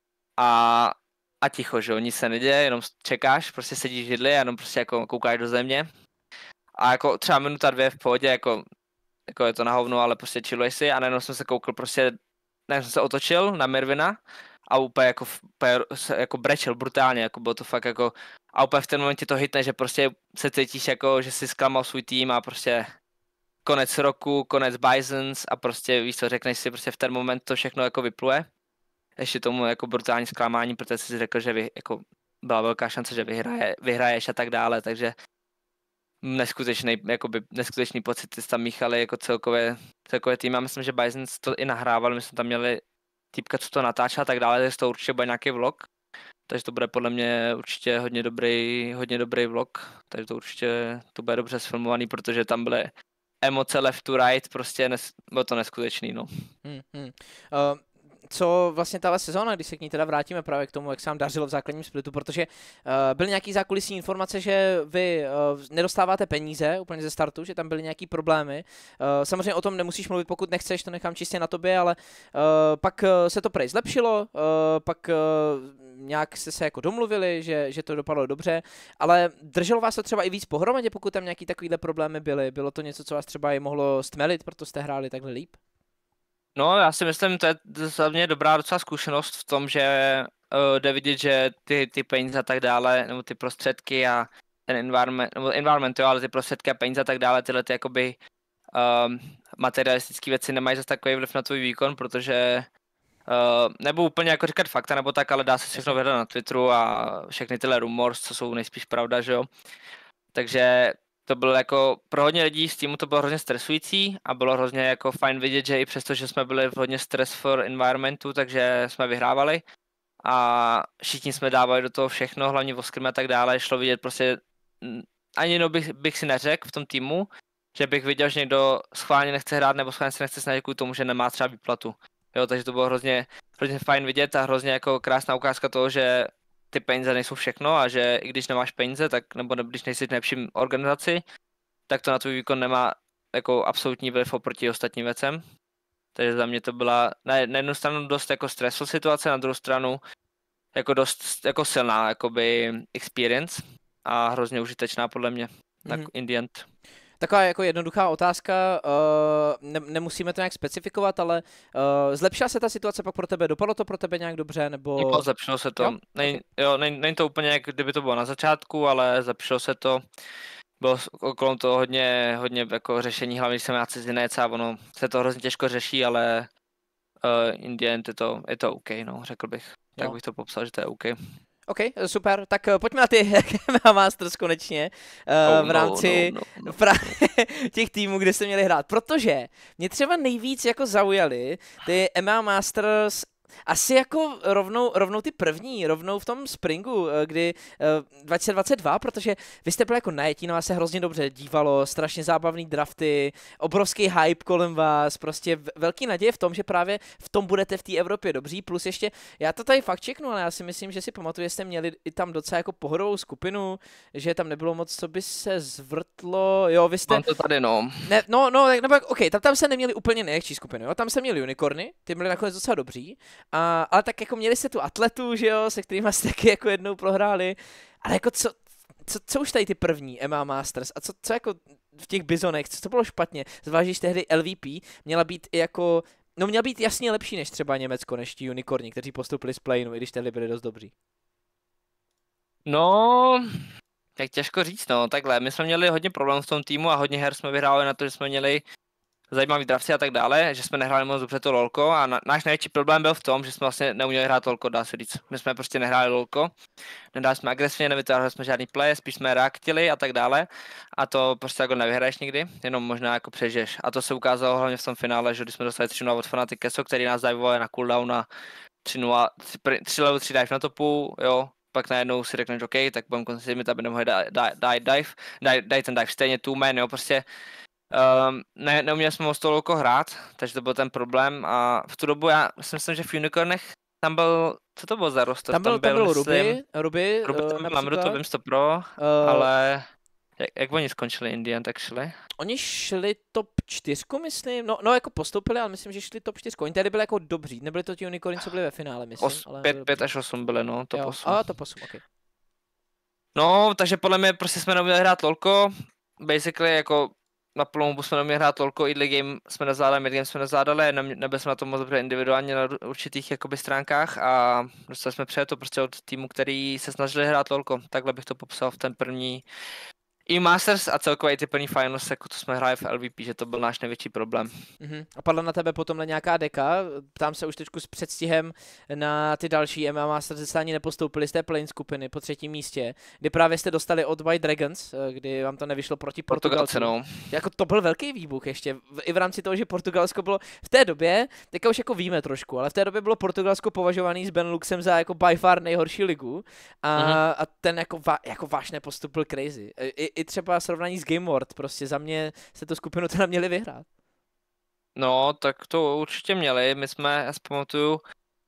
a a ticho, že jo, nic se neděje, jenom čekáš, prostě sedíš v židli a jenom prostě jako koukáš do země. A jako třeba minuta dvě v pohodě, jako, jako je to na hovno, ale prostě chilluješ si a najednou jsem se koukl prostě, najednou jsem se otočil na Mirvina a úplně jako, úplně jako brečel brutálně, jako bylo to fakt jako, a úplně v ten moment ti to hitne, že prostě se cítíš jako, že jsi zklamal svůj tým a prostě konec roku, konec Bisons a prostě víš co, řekneš si, prostě v ten moment to všechno jako vypluje. Ještě tomu jako brutální zklamání, protože jsi řekl, že vy, jako byla velká šance, že vyhraje, vyhraješ a tak dále, takže neskutečný, jakoby, neskutečný pocit jsi tam míchali jako celkové, celkové tým. Já myslím, že Bisons to i nahrával, my jsme tam měli týpka, co to natáčel a tak dále, takže to určitě bude nějaký vlog, takže to bude podle mě určitě hodně dobrý, hodně dobrý vlog, takže to určitě to bude dobře sfilmovaný, protože tam byly emoce left to right, prostě nes, bylo to neskutečný, no. Hmm, hmm. Uh... Co vlastně tahle sezóna, když se k ní teda vrátíme právě k tomu, jak se vám dařilo v základním splitu, protože uh, byly nějaký zákulisní informace, že vy uh, nedostáváte peníze úplně ze startu, že tam byly nějaký problémy. Uh, samozřejmě o tom nemusíš mluvit, pokud nechceš, to nechám čistě na tobě, ale uh, pak uh, se to prej zlepšilo, uh, pak uh, nějak jste se jako domluvili, že, že to dopadlo dobře, ale drželo vás to třeba i víc pohromadě, pokud tam nějaký takovýhle problémy byly? Bylo to něco, co vás třeba i mohlo stmelit, proto jste hráli takhle líp? No, já si myslím, to je za mě dobrá docela zkušenost v tom, že uh, jde vidět, že ty, ty peníze a tak dále, nebo ty prostředky a ten environment, nebo environment, jo, ale ty prostředky a peníze a tak dále, tyhle ty jakoby um, materialistické věci nemají zase takový vliv na tvůj výkon, protože uh, nebo úplně jako říkat fakta nebo tak, ale dá se všechno vyhledat na Twitteru a všechny tyhle rumors, co jsou nejspíš pravda, že jo. Takže to bylo jako pro hodně lidí z týmu to bylo hrozně stresující a bylo hrozně jako fajn vidět, že i přesto, že jsme byli v hodně stress for environmentu, takže jsme vyhrávali a všichni jsme dávali do toho všechno, hlavně v Oscrim a tak dále, šlo vidět prostě, ani no bych, bych si neřekl v tom týmu, že bych viděl, že někdo schválně nechce hrát nebo schválně se nechce snažit kvůli tomu, že nemá třeba výplatu. Jo, takže to bylo hrozně, hrozně fajn vidět a hrozně jako krásná ukázka toho, že ty peníze nejsou všechno a že i když nemáš peníze, tak nebo ne, když nejsi v nejlepším organizaci, tak to na tvůj výkon nemá jako absolutní vliv oproti ostatním věcem. Takže za mě to byla na, na jednu stranu dost jako stressful situace, na druhou stranu jako dost jako silná jakoby experience a hrozně užitečná podle mě mm-hmm. na in the end. Taková jako jednoduchá otázka, uh, ne, nemusíme to nějak specifikovat, ale uh, zlepšila se ta situace pak pro tebe, dopadlo to pro tebe nějak dobře, nebo... Jako zlepšilo se to, není okay. nej, to úplně jak kdyby to bylo na začátku, ale zlepšilo se to, bylo okolo toho hodně, hodně jako řešení, hlavně když jsem já cizinec a ono se to hrozně těžko řeší, ale uh, in the end je to, je to OK, no, řekl bych, jo. Tak bych to popsal, že to je OK. OK, super, tak pojďme na ty M M A Masters konečně uh, oh, v rámci no, no, no. těch týmů, kde jste měli hrát, protože mě třeba nejvíc jako zaujaly ty M M A Masters asi jako rovnou, rovnou ty první, rovnou v tom springu, kdy uh, dva tisíce dvacet dva, protože vy jste byli jako najetí, no a se hrozně dobře dívalo, strašně zábavný drafty, obrovský hype kolem vás, prostě velký naděje v tom, že právě v tom budete v té Evropě dobří, plus ještě, já to tady fakt čeknu, ale já si myslím, že si pamatuju, že jste měli i tam docela jako pohodovou skupinu, že tam nebylo moc, co by se zvrtlo, jo, vy jste... Mám to tady, no. Ne, no, no, nebo, OK, tam, tam se neměli úplně nejlehčí skupinu, jo, tam se měli unicorny, ty byly nakonec docela dobří. A, ale tak jako měli jste tu atletu, že jo, se kterými jste taky jako jednou prohráli, ale jako co, co, co už tady ty první M M A Masters a co, co jako v těch bizonech, co to bylo špatně, zvlášť, že tehdy L V P měla být jako, no měla být jasně lepší než třeba Německo, než ti unicorni, kteří postoupili z play-inu, i když tehdy byli dost dobří. No, tak těžko říct, no, takhle, my jsme měli hodně problémů v tom týmu a hodně her jsme vyhráli na to, že jsme měli zajímavý drafty a tak dále, že jsme nehráli moc dobře to lolko a na, náš největší problém byl v tom, že jsme vlastně neuměli hrát lolko, dá se říct. My jsme prostě nehráli lolko, nedali jsme agresivně, nevytvářeli jsme žádný play, spíš jsme reaktili a tak dále a to prostě jako nevyhraješ nikdy, jenom možná jako přežiješ. A to se ukázalo hlavně v tom finále, že když jsme dostali tři nula od Fnatic Keso, který nás divovali na cooldown na tři nula, tři level tři dive na topu, jo. Pak najednou si řekneš, OK, tak budeme konzistentní, aby nemohli dát dive, daj ten dive stejně two man, jo, prostě Um, ne, neuměli jsme moc to lolko hrát, takže to byl ten problém a v tu dobu já si myslím, že v Unicornech tam byl, co to bylo za roster? Tam byl, tam byl, tam byl Ruby, Ruby, Ruby uh, tam byl, Lamru, to vím sto pro, uh, ale jak, jak oni skončili Indian, tak šli? Oni šli top čtyřku, myslím, no, no jako postoupili, ale myslím, že šli top čtyřku, oni tady byli jako dobří, nebyli to ti Unicorni, co byli ve finále, myslím. Os, ale pět, pět až osm byli, no, top osm. A top osm, ok. No, takže podle mě prostě jsme neuměli hrát lolko, basically jako na plnou jsme neměli hrát tolko, idle game jsme nezvládali, mid game jsme nezvládali, ne, nebyli jsme na tom moc dobře individuálně na určitých jakoby stránkách a dostali jsme před to prostě od týmu, který se snažili hrát tolko. Takhle bych to popsal v ten první i Masters a celkově i ty první finals, jako to jsme hráli v L V P, že to byl náš největší problém. Uh-huh. A padla na tebe potom nějaká deka, ptám se už trošku s předstihem na ty další M M A Masters, jste ani nepostoupili z té play skupiny po třetím místě, kdy právě jste dostali od White Dragons, kdy vám to nevyšlo proti Portugalsku. No. Jako to byl velký výbuch ještě, i v rámci toho, že Portugalsko bylo v té době, teďka už jako víme trošku, ale v té době bylo Portugalsko považovaný s Beneluxem za jako by far nejhorší ligu a, uh-huh. a ten jako, va, jako váš nepostup byl crazy. I, i třeba srovnání s Game World, prostě za mě se tu skupinu teda měli vyhrát. No, tak to určitě měli, my jsme, já si pamatuju,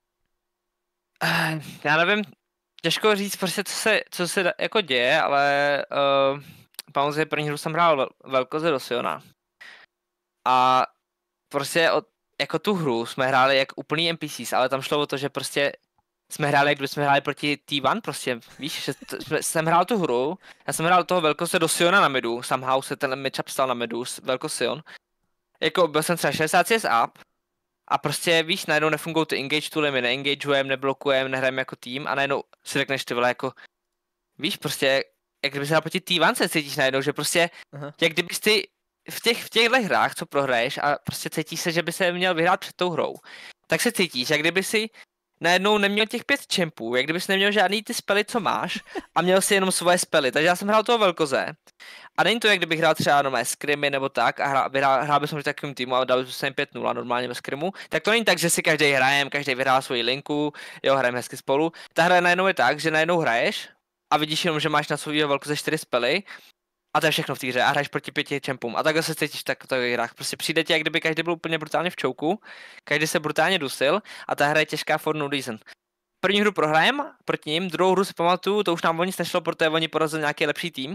já nevím, těžko říct prostě, co se, co se jako děje, ale uh, pamatuju, že první hru jsem hrál Velkoze do Siona. A prostě od, jako tu hru jsme hráli jak úplný N P Cs, ale tam šlo o to, že prostě jsme hráli, jak kdyby jsme hráli proti T jedna, prostě, víš, že t- jsme, jsem hrál tu hru, já jsem hrál toho Velkose do Siona na midu, somehow se ten matchup stal na midu, Velko Sion. Jako byl jsem třeba šedesát C S up A prostě víš, najednou nefungují ty engage tooly, my neengagujeme, neblokujeme, nehrajeme jako tým a najednou si řekneš ty vole jako, víš, prostě, jak kdyby se hrál proti té vance cítíš najednou, že prostě, Aha. jak kdybys ty v těch v těchto hrách, co prohraješ a prostě cítíš se, že by se měl vyhrát před tou hrou, tak se cítíš, jak kdyby si najednou neměl těch pět čempů, jak kdybys neměl žádný ty spely, co máš a měl si jenom svoje spely. Takže já jsem hrál toho velkoze a není to, jak kdybych hrál třeba normálně skrimy nebo tak a hrál, hrál, hrál bych proti takovým týmu a dal bych se pět nula normálně ve skrimu, tak to není tak, že si každý hrajem, každý vyhrál svoji linku, jo, hrajeme hezky spolu. Ta hra najednou je tak, že najednou hraješ a vidíš jenom, že máš na svého velkoze čtyři spely. A to je všechno v té hře a hraješ proti pěti čempům. A takhle se cítíš tak v takových hrách. Prostě přijde ti, jak kdyby každý byl úplně brutálně v čouku, každý se brutálně dusil a ta hra je těžká for no reason. První hru prohrajem proti ním, druhou hru si pamatuju, to už nám o nic nešlo, protože oni porazili nějaký lepší tým.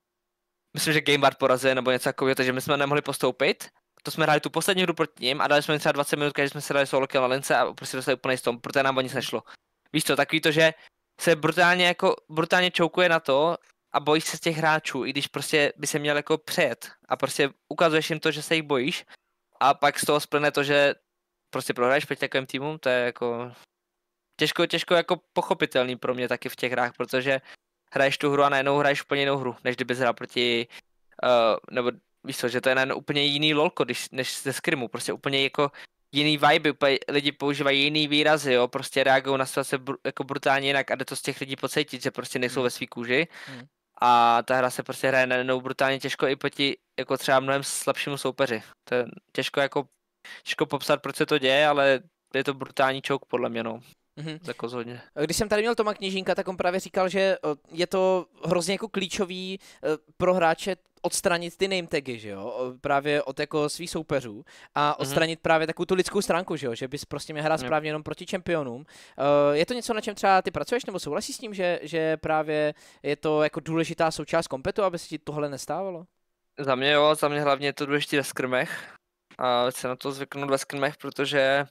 Myslím, že Gamebard porazil nebo něco takového, takže my jsme nemohli postoupit. To jsme hráli tu poslední hru proti ním a dali jsme třeba dvacet minut, když jsme se dali solo kill na lince a prostě dostali úplně s tom, protože nám o nic nešlo. Víš co, takový to, že se brutálně jako brutálně čoukuje na to a bojíš se z těch hráčů, i když prostě by se měl jako přejet a prostě ukazuješ jim to, že se jich bojíš a pak z toho splyne to, že prostě prohraješ proti takovým týmům, to je jako těžko, těžko jako pochopitelný pro mě taky v těch hrách, protože hraješ tu hru a najednou hraješ úplně jinou hru, než kdybys hrál proti, uh, nebo víš co, že to je najednou úplně jiný lolko, když, než ze skrimu, prostě úplně jako jiný vibe, úplně lidi používají jiný výrazy, jo, prostě reagují na situace br- jako brutálně jinak a jde to z těch lidí pocítit, že prostě nejsou hmm. ve svý kůži. Hmm. A ta hra se prostě hraje najednou brutálně těžko i proti jako třeba mnohem slabšímu soupeři. To je těžko jako těžko popsat, proč se to děje, ale je to brutální choke podle mě, no. Mm-hmm. Jako zhodně. Když jsem tady měl Toma Kněžínka, tak on právě říkal, že je to hrozně jako klíčový pro hráče odstranit ty name tagy, že jo, právě od jako svých soupeřů a odstranit mm-hmm. právě takovou tu lidskou stránku, že jo, že bys prostě měl hrát mm. správně jenom proti čempionům. Je to něco, na čem třeba ty pracuješ, nebo souhlasíš s tím, že, že právě je to jako důležitá součást kompetu, aby se ti tohle nestávalo? Za mě jo, za mě hlavně je to důležité ve skrimech a se na to zvyknout ve skrimech, protože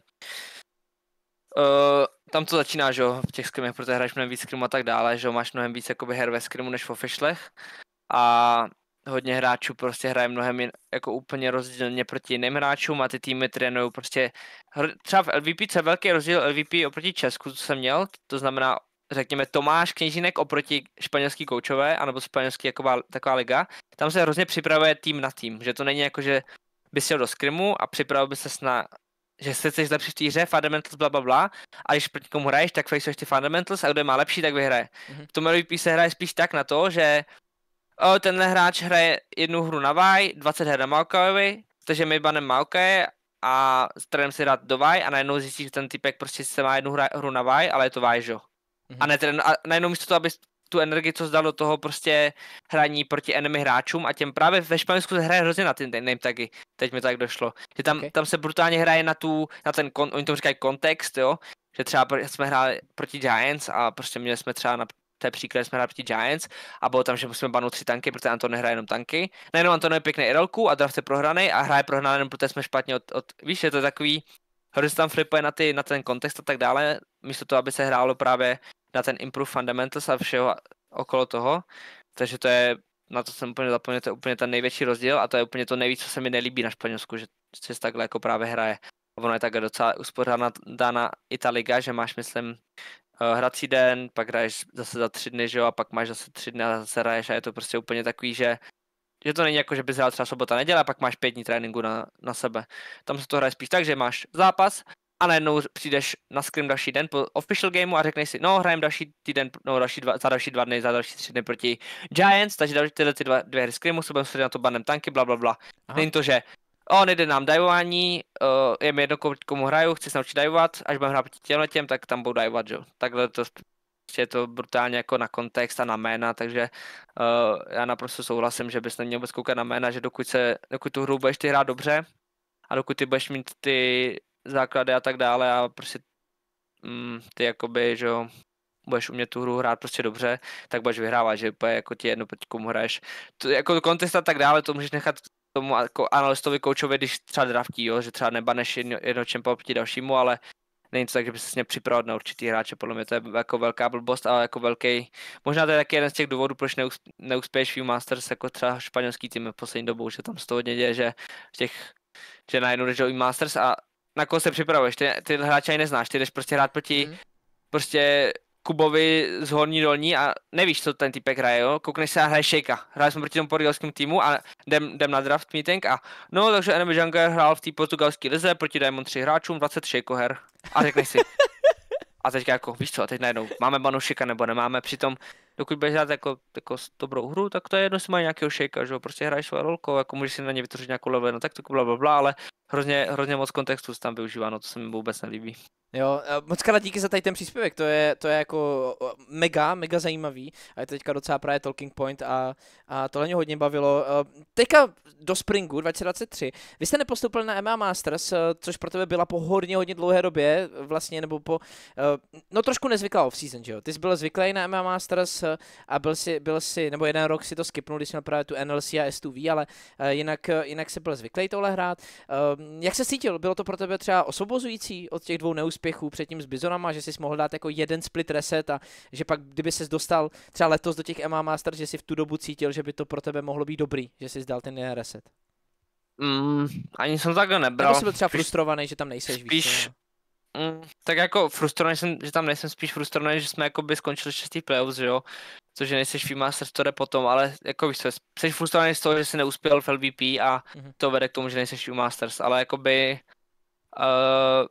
Uh, tam to začíná, že jo, v těch skrimech, protože hraješ mnohem víc skrimů a tak dále, že jo, máš mnohem víc jakoby her ve skrimu než v officialech a hodně hráčů prostě hraje mnohem jin, jako úplně rozdílně proti jiným hráčům a ty týmy trénují prostě, třeba v L V P, co je velký rozdíl L V P oproti Česku, co jsem měl, to znamená, řekněme, Tomáš Kněžínek oproti španělský koučové, anebo španělský jaková, taková liga, tam se hrozně připravuje tým na tým, že to není jako, že bys šel do skrimu a připravil by se na že se chceš zlepšit v té hře, fundamentals, bla, bla, bla, a když proti komu hraješ, tak faceuješ ty fundamentals a kdo je má lepší, tak vyhraje. Mm-hmm. V tom L V P se hraje spíš tak na to, že o, tenhle hráč hraje jednu hru na Vaj, dvacet her na Maokajovi, takže my banem Maokaje a trénem si hrát do Vaj a najednou zjistíš, že ten typek prostě se má jednu hra, hru na Vaj, ale je to Vaj, že jo. Mm-hmm. A, ne, trén, a najednou místo toho, aby tu energii, co zdal do toho prostě hraní proti enemy hráčům a těm právě ve Španělsku se hraje hrozně na ty name tagy. Teď mi tak došlo. Že tam, okay. tam se brutálně hraje na tu, na ten, kon, oni tomu říkají kontext, jo. Že třeba jsme hráli proti Giants a prostě měli jsme třeba na té příklad jsme hráli proti Giants a bylo tam, že musíme banout tři tanky, protože Anton nehraje jenom tanky. Najednou Anton je pěkný irelku a draft je prohraný a hraje prohraný jenom protože jsme špatně od, od víš, je to takový, hrozně tam flipuje na, ty, na ten kontext a tak dále, místo toho, aby se hrálo právě na ten improve fundamentals a všeho okolo toho, takže to je, na to jsem úplně zapomněl, to je úplně ten největší rozdíl a to je úplně to nejvíc, co se mi nelíbí na Španělsku, že se takhle jako právě hraje. A ono je takhle docela uspořádaná dána i ta liga, že máš, myslím, hrací den, pak hraješ zase za tři dny, že jo, a pak máš zase tři dny a zase hraješ a je to prostě úplně takový, že že to není jako, že bys hrál třeba sobota, neděle a pak máš pět dní tréninku na, na sebe. Tam se to hraje spíš tak, že máš zápas a najednou přijdeš na scrim další den po official gameu a řekneš si, no hrajem další týden, no další dva, za další dva dny, za další tři dny proti Giants, takže další tyhle ty dva, dvě hry scrimu, se budeme na to banem tanky, bla, bla, bla. Není to, že o, nejde nám dajování, uh, je mi jedno, komu hraju, chci se naučit dajovat, až budeme hrát proti těmhle těm, tak tam budu dajovat, jo. Takhle to je to brutálně jako na kontext a na jména, takže uh, já naprosto souhlasím, že bys neměl vůbec koukat na jména, že dokud, se, dokud tu hru budeš ty hrát dobře a dokud ty budeš mít ty základy a tak dále a prostě mm, ty jakoby, že jo, budeš umět tu hru hrát prostě dobře, tak budeš vyhrávat, že úplně jako ti jedno proti komu hraješ. To, jako kontest a tak dále, to můžeš nechat tomu jako analistovi, koučovi, když třeba draftí, jo, že třeba nebaneš jedno, jedno čempa proti dalšímu, ale není to tak, že by se s ně připravil na určitý hráče, podle mě to je jako velká blbost, ale jako velký, možná to je taky jeden z těch důvodů, proč neusp, neuspěješ v Masters jako třeba španělský tým v poslední dobou, že tam z toho hodně děje, že těch, že najednou jdeš do Masters a na koho se připravuješ, ty, ty hráče ani neznáš, ty jdeš prostě hrát proti Mm. prostě Kubovi z Horní Dolní a nevíš, co ten typek hraje, jo? Koukneš se a hraje Shakea. Hráli jsme proti tomu portugalskému týmu a jdem, jdem na draft meeting a no, takže Enemy Jungle hrál v té portugalské lize proti Diamond tři hráčům, dvacet Shakeo her. A řekneš si. A teďka jako, víš co, a teď najednou, máme banu Shakea nebo nemáme, přitom dokud budeš hrát jako, jako dobrou hru, tak to je jedno, jestli mají nějakého Shakea, že jo, prostě hraješ svoje rolko, jako můžeš si na ně vytvořit nějakou level, no tak to bla, bla, bla, ale hrozně, hrozně moc kontextu se tam využívá, no to se mi vůbec nelíbí. Jo, moc krát díky za tady ten příspěvek, to je, to je jako mega, mega zajímavý a je to teďka docela právě talking point a, a tohle mě hodně bavilo. Teďka do Springu dva tisíce dvacet tři, vy jste nepostoupil na M M A Masters, což pro tebe byla po hodně, hodně dlouhé době vlastně, nebo po, no trošku nezvyklá off-season, že jo? Ty jsi byl zvyklý na M M A Masters a byl si, byl si, nebo jeden rok si to skipnul, když jsi měl právě tu N L C a S dva V, ale jinak, jinak jsi byl zvyklý tohle hrát. Jak se cítil? Bylo to pro tebe třeba osvobozující od těch dvou neúspěchů předtím s Bizonama, že jsi mohl dát jako jeden split reset a že pak, kdyby ses dostal třeba letos do těch M M A Masters, že jsi v tu dobu cítil, že by to pro tebe mohlo být dobrý, že jsi dal ten jeden reset? Mm, ani jsem takhle nebral. Nebo jsi byl třeba frustrovaný, že tam nejseš, spíš, víš? Mm, tak jako frustrovaný jsem, že tam nejsem, spíš frustrovaný, že jsme jako by skončili šestý playoffs, že jo, což nejseš v Masters, to jde potom, ale jako víš co, jsi frustrovaný z toho, že jsi neuspěl v L V P a mm-hmm. to vede k tomu, že nejseš v Masters, ale jakoby uh,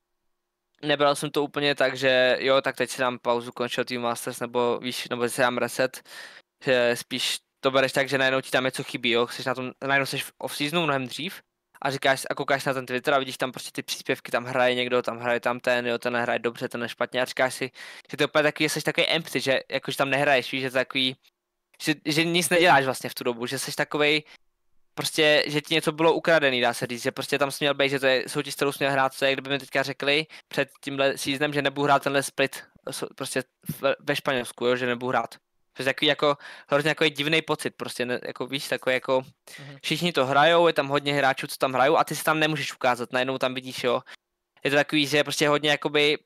nebral jsem to úplně tak, že jo, tak teď si dám pauzu, končil Team Masters, nebo víš, nebo si dám reset, že spíš to bereš tak, že najednou ti tam něco chybí, jo, chceš na tom, najednou jsi v off-seasonu mnohem dřív a říkáš a koukáš na ten Twitter a vidíš tam prostě ty příspěvky, tam hraje někdo, tam hraje tam ten, jo, ten hraje dobře, ten špatně a říkáš si, že to je úplně takový, že jsi takový empty, že jakože tam nehraješ, víš, že to je takový, že, že nic neděláš vlastně v tu dobu, že jsi takovej, prostě, že ti něco bylo ukradený, dá se říct, že prostě tam jsi měl být, že to je soutěž, kterou jsi měl hrát, co je, kdyby mi teďka řekli před tímhle seasonem, že nebudu hrát tenhle split prostě ve, ve Španělsku, jo, že nebudu hrát. To je takový jako, hrozně jako divný pocit, prostě, ne, jako víš, takový jako, mm-hmm. všichni to hrajou, je tam hodně hráčů, co tam hrajou a ty si tam nemůžeš ukázat, najednou tam vidíš, jo. Je to takový, že prostě hodně jakoby,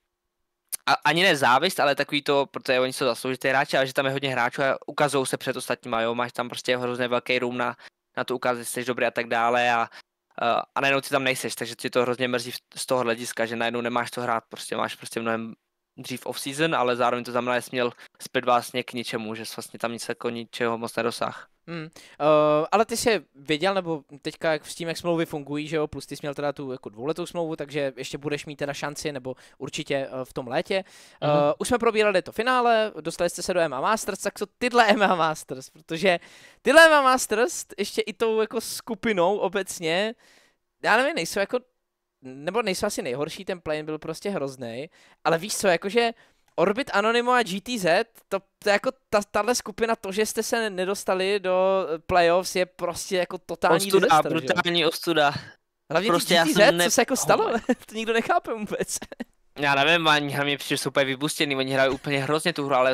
a, ani ne závist, ale takový to, protože oni jsou zasloužitý hráči, ale že tam je hodně hráčů a ukazují se před ostatníma, jo, máš tam prostě hrozně velký room na na to ukázat, že jsi dobrý a tak dále a, a, a najednou ty tam nejseš, takže ti to hrozně mrzí z toho hlediska, že najednou nemáš to hrát, prostě máš prostě mnohem dřív off-season, ale zároveň to znamená, že jsi měl split vlastně k ničemu, že jsi vlastně tam nic jako ničeho moc nedosáh. Hmm. Uh, ale ty jsi věděl, nebo teďka s tím, jak smlouvy fungují, že jo, plus ty jsi měl teda tu jako dvouletou smlouvu, takže ještě budeš mít teda šanci, nebo určitě uh, v tom létě. Uh, uh-huh. Už jsme probírali to finále, dostali jste se do M M A Masters, tak co tyhle M M A Masters, protože tyhle M M A Masters ještě i tou jako skupinou obecně, já nevím, nejsou jako, nebo nejsou asi nejhorší, ten play byl prostě hrozný, ale víš co, jakože Orbit, Anonymo a G T Z, to, to jako ta, tahle skupina, to, že jste se nedostali do playoffs, je prostě jako totální ostuda, disaster, brutální že? Ostuda. Hlavně prostě G T Z, ne... co se jako stalo, oh, to nikdo nechápe vůbec. Já nevím, oni hlavně přijde jsou úplně vybustěný, oni hrají úplně hrozně tu hru, ale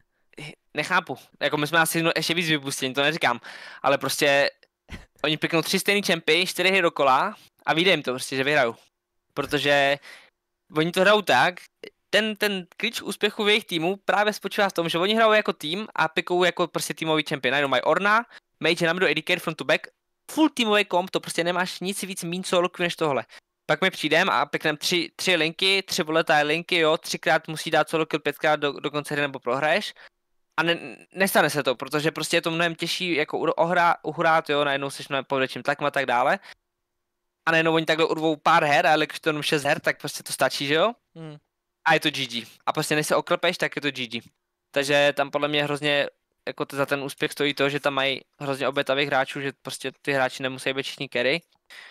nechápu. Jako my jsme asi ještě víc vybustění, to neříkám, ale prostě oni piknou tři stejný čempy, čtyři hry dokola a vyjde jim to prostě, že vyhrajou. Protože oni to hrajou tak, ten, ten klíč úspěchu v jejich týmu právě spočívá v tom, že oni hrajou jako tým a pikou jako prostě týmový čempy. Najednou mají Orna, Mage, Namdo, A D Carry, front to back, full týmový komp, to prostě nemáš nic víc mín solo než tohle. Pak my přijdeme a pikneme tři, tři linky, tři volatile linky, jo, třikrát musí dát solo kill, pětkrát do, do konce hry nebo prohraješ. A ne, nestane se to, protože prostě je to mnohem těžší jako uhrát, uhrát, jo, najednou seš mnohem pod větším tlakem a tak dále. A najednou oni takhle urvou pár her, ale když to jenom šest her, tak prostě to stačí, že jo? Hmm. A je to G G. A prostě než se oklepeš, tak je to G G. Takže tam podle mě hrozně, jako za ten úspěch stojí to, že tam mají hrozně obětavých hráčů, že prostě ty hráči nemusí být všichni carry.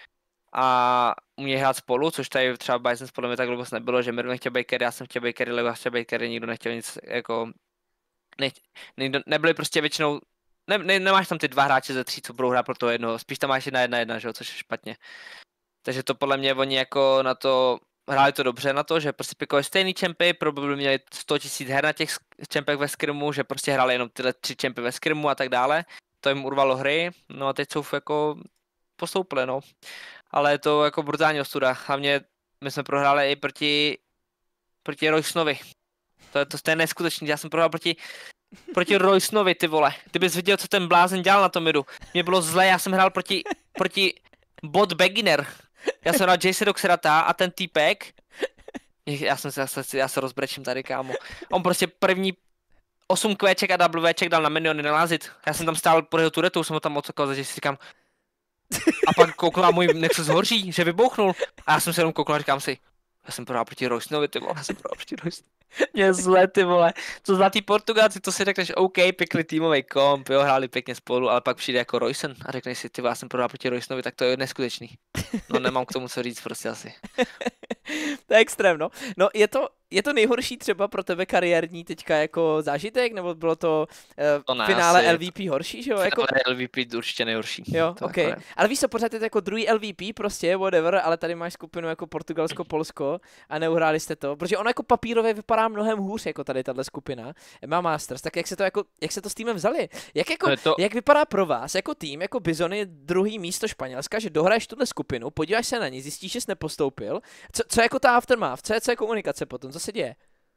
A umějí hrát spolu, což tady třeba Bison podle mě tak dlouho nebylo, že Mirvin chtěl být carry, já jsem chtěl být carry, Lego chtěl být carry, nikdo nechtěl nic, jako, ne, ne, nebyli prostě většinou, ne, ne, nemáš tam ty dva hráče ze tří, co budou hrát pro toho jednoho, spíš tam máš jedna jedna jedna, že jo, což je špatně. Takže to podle mě oni jako na to, hráli to dobře na to, že prostě pikovali stejný čempy, probably měli sto tisíc her na těch čempech ve skrimu, že prostě hráli jenom tyhle tři čempy ve skrimu a tak dále. To jim urvalo hry, no a teď jsou jako postoupili, no. Ale je to jako brutální ostuda. Hlavně my jsme prohráli i proti, proti Roysonovi. To je, to, to je neskutečný, já jsem prohrál proti, proti Roysonovi, ty vole. Kdybys viděl, co ten blázen dělal na tom midu. Mě bylo zle, já jsem hrál proti, proti bot beginner. Já jsem hrál Jace do Xerata a ten týpek, já jsem se, já se, já se rozbrečím tady, kámo. On prostě první osm kvéček a Wček dal na miniony nalázit. Já jsem tam stál po jeho turetu, jsem ho tam ocokal, takže si říkám. A pak koukla a můj Nexus hoří, že vybouchnul. A já jsem se jenom koukal a říkám si, já jsem prohrál proti Roysnovi, ty vole, já jsem prohrál proti Roysnovi. Mě zle, ty vole. Co zlatý Portugalci, to si řekneš, OK, pěkný týmový komp, jo, hráli pěkně spolu, ale pak přijde jako Royson a řekneš si, ty vole, já jsem prohrál proti Roysnovi, tak to je neskutečný. No nemám k tomu co říct prostě asi. To je extrém, no. No je to, je to nejhorší třeba pro tebe kariérní teďka jako zážitek, nebo bylo to uh, To ne, finále asi- L V P horší, že jo? Jako, Finále L V P určitě nejhorší. jo, To ok. jako ne. Ale víš co, pořád je to jako druhý L V P, prostě, whatever, ale tady máš skupinu jako Portugalsko, Polsko a neuhráli jste to, protože ono jako papírově vypadá mnohem hůř, jako tady tahle skupina, má Masters, tak jak se to jako, jak se to s týmem vzali? Jak jako, No je to- jak vypadá pro vás jako tým, jako Bizony, druhý místo Španělska, že dohraješ tuhle skupinu, podíváš se na ní, zjistíš, že jsi nepostoupil, co, co jako ta aftermath, co je, co je komunikace potom, co se děje?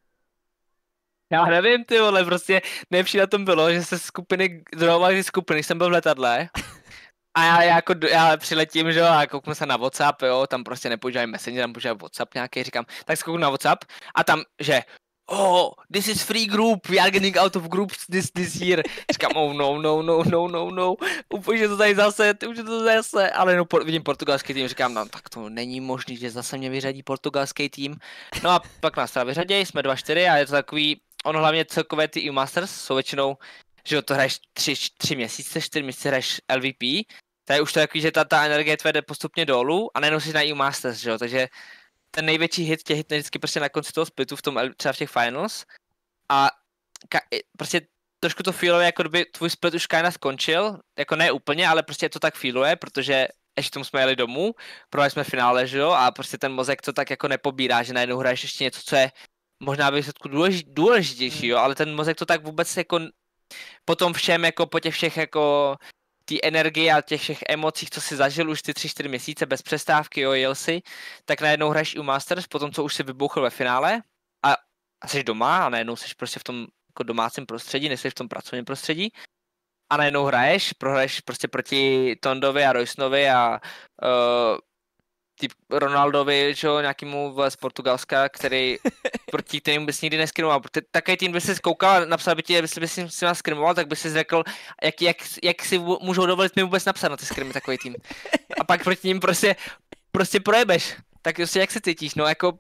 Já nevím, ty vole, prostě nejlepší na tom bylo, že se skupiny, zrovna skupiny, jsem byl v letadle a já, já jako, já přiletím, že jo, a kouknu se na WhatsApp, jo, tam prostě nepoužívají Messenger, tam používají WhatsApp nějaký, říkám, tak se kouknu na WhatsApp a tam, že oh, this is free group, we are getting out of groups this, this year. Říkám, oh no, no, no, no, no, no, už je to tady zase, už je to zase, ale no, por, vidím portugalský tým, říkám, no tak to není možný, že zase mě vyřadí portugalský tým. No a pak nás teda vyřadějí, jsme dva čtyři a je to takový, ono hlavně celkové ty E U Masters jsou většinou, že jo, to hraješ tři, tři měsíce, čtyři měsíce hraješ L V P, tady už to je takový, že ta, ta energie tvé jde postupně dolů a najednou jsi na E U Masters, že jo, takže ten největší hit tě hitne vždycky prostě na konci toho splitu v tom, třeba v těch finals a ka- prostě trošku to feeluje, jako kdyby tvůj split už kinda skončil, jako ne úplně, ale prostě to tak feeluje, protože ještě tomu jsme jeli domů, prohráli jsme finále, že jo, a prostě ten mozek to tak jako nepobírá, že najednou hraješ ještě něco, co je možná ve výsledku důlež- důležitější, jo, ale ten mozek to tak vůbec jako po tom všem, jako po těch všech jako té energie a těch všech emocích, co si zažil už ty tři čtyři měsíce bez přestávky, jo, jel si, tak najednou hraješ u Masters, potom co už si vybuchl ve finále a, a jsi doma a najednou jsi prostě v tom jako domácím prostředí, nejsi v tom pracovním prostředí a najednou hraješ, prohraješ prostě proti Tondovi a Roysonovi a uh, typ Ronaldovi, že jo, nějakému z Portugalska, který proti kterým bys nikdy neskrimoval. Takový tým by si koukal, napsal by ti, jestli bys si nás skrimoval, tak by si řekl, jak, jak, jak si můžou dovolit mi vůbec napsat na ty skrimy takový tým. A pak proti ním prostě, prostě projebeš. Tak prostě jak se cítíš, no jako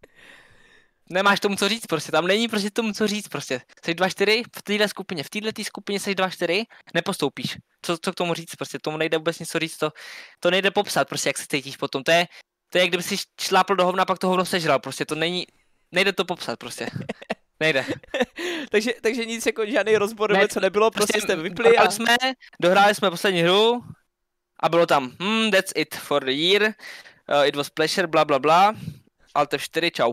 nemáš tomu co říct prostě, tam není prostě tomu co říct prostě. Jsi dva čtyři v téhle skupině, v téhle skupině jsi dva čtyři, nepostoupíš. Co, co k tomu říct prostě, tomu nejde vůbec nic co říct, to, to nejde popsat prostě, jak se cítíš potom. To je, to je jak kdyby si šlápl do hovna a pak to hovno sežral, prostě to není, nejde to popsat prostě. Nejde. takže, takže nic jako žádný rozbor, Ne, nebo co nebylo, prostě, prostě jste vypli a... dohráli jsme, dohráli jsme poslední hru a bylo tam, hmm, that's it for the year, uh, it was pleasure, bla bla bla, Alt F čtyři, čau.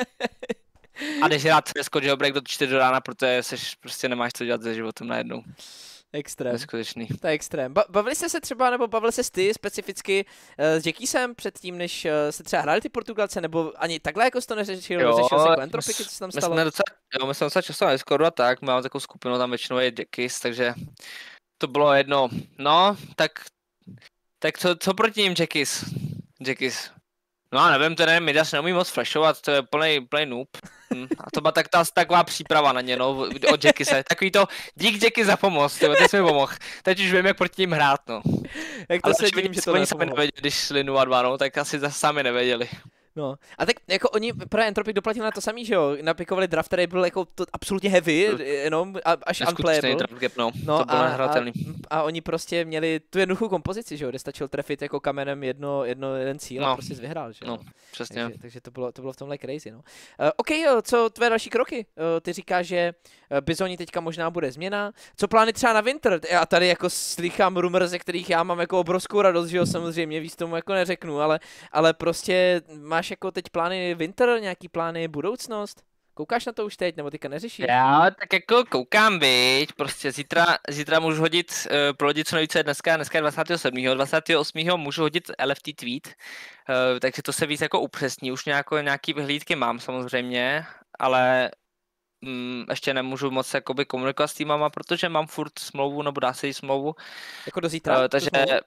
A jdeš hrát Scott Jailbreak do čtyři do rána, protože seš, prostě nemáš co dělat se životem najednou. Extrém. Neskutečný. To je extrém. Ba- bavili jste se třeba, nebo bavili se ty specificky uh, s Jackisem předtím, než uh, se třeba hráli ty Portugalce, nebo ani takhle jako jsi to neřešil, Jo, řešil se jako entropiky, co se tam My stalo? jsme docela, jo, my jsme docela často na Discordu a tak, máme takovou skupinu, tam většinou je Jackis, takže to bylo jedno. No, tak, tak co, co proti ním Jackis? Jackis. No já nevím, ten Midas neumí moc flashovat, to je plný, plný noob. Hm. A to byla tak, ta, taková příprava na ně, no, od Jackise. Takový to, dík Jacky za pomoc, tyjo, ty jsi mi pomohl. Teď už vím, jak proti ním hrát, no. Jak to Ale se když divím, vidím, že že to oni sami nepomohlo. nevěděli, když šli nula dva, no, tak asi zase sami nevěděli. No. A tak jako oni, právě Entropic doplatil na to samý, že jo, napikovali draft, který byl jako to absolutně heavy, jenom a- až Neskutečný unplayable. draft gap, no, No to bylo a, a, nehratelný. a oni prostě měli tu jednoduchou kompozici, že jo, kde stačil trefit jako kamenem jedno, jedno jeden cíl a No. prostě jsi vyhrál, že jo. No, přesně. Takže, takže to, bylo, to bylo v tomhle crazy, no. Uh, OK, jo, co tvé další kroky? Uh, ty říkáš, že uh, Bizoni teďka možná bude změna. Co plány třeba na winter? Já tady jako slychám rumor, ze kterých já mám jako obrovskou radost, že jo, samozřejmě, víc tomu jako neřeknu, ale, ale prostě máš jako teď plány winter, nějaký plány budoucnost? Koukáš na to už teď, nebo teďka neřešíš? Já tak jako koukám, viď, prostě zítra, zítra můžu hodit, uh, prolodit co nejvíce dneska, dneska je dvacátého sedmého dvacátého osmého můžu hodit L F T tweet, uh, takže to se víc jako upřesní, už nějako, nějaký vyhlídky mám samozřejmě, ale mm, ještě nemůžu moc jakoby komunikovat s týmama, protože mám furt smlouvu, nebo dá se jí smlouvu, Jako do zítra? uh, tu takže smlouvu?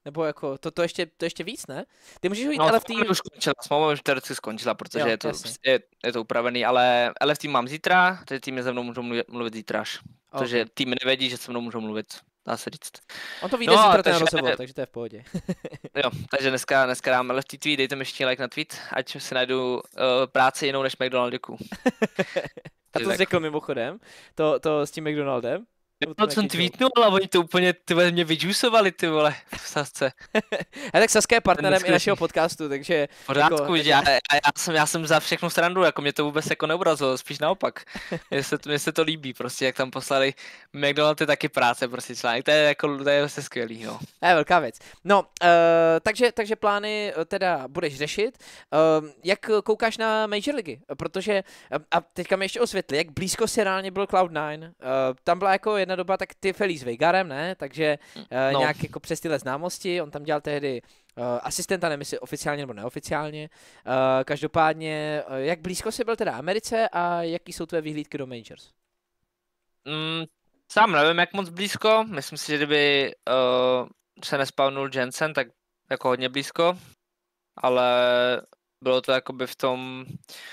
Nebo jako, to, to, ještě, to ještě víc, ne? Ty můžeš jít No, L F T... Smlouva už skončila, smlouva už teoreticky skončila, protože Jo, je, to, jasně. je, je to upravený, ale L F T mám zítra, takže týmy se mnou můžou mluvit, mluvit zítra až. Protože Okay. týmy nevědí, že se mnou můžou mluvit, dá se říct. On to vyjde No, zítra ten takže- rozhovor, takže to je v pohodě. Jo, takže dneska, dneska dám L F T tweet, dejte mi ještě like na tweet, ať si najdu uh, práci jinou než McDonaldiku. A to jsi řekl mimochodem, to, to s tím McDonaldem? No, jsem tweetnul, ale oni to úplně, ty vole, mě vyžusovali, ty vole, v Sasce. A tak Saska je partnerem Neskutečný. i našeho podcastu, takže... V pořádku, jako, já, já, já, jsem, já jsem za všechnu stranu, jako mě to vůbec jako neurazilo, spíš naopak. Mně se, mně se to líbí, prostě, jak tam poslali McDonald's je taky práce, prostě článek, to je jako, to je vlastně skvělý, no. To je velká věc. No, uh, takže, takže plány uh, teda budeš řešit. Uh, jak koukáš na Major ligy? Protože, uh, a teďka mi ještě osvětli, jak blízko si reálně byl Cloud nine. Uh, tam byla jako jedna doba, tak ty Felix s Veigarem, ne? Takže uh, No. nějak jako přes tyhle známosti, on tam dělal tehdy uh, asistenta, nevím jestli oficiálně nebo neoficiálně. Uh, každopádně, uh, jak blízko si byl teda Americe a jaký jsou tvé vyhlídky do Majors? Mm, sám nevím, jak moc blízko, myslím si, že kdyby uh, se nespawnul Jensen, tak jako hodně blízko, ale bylo to jakoby v tom,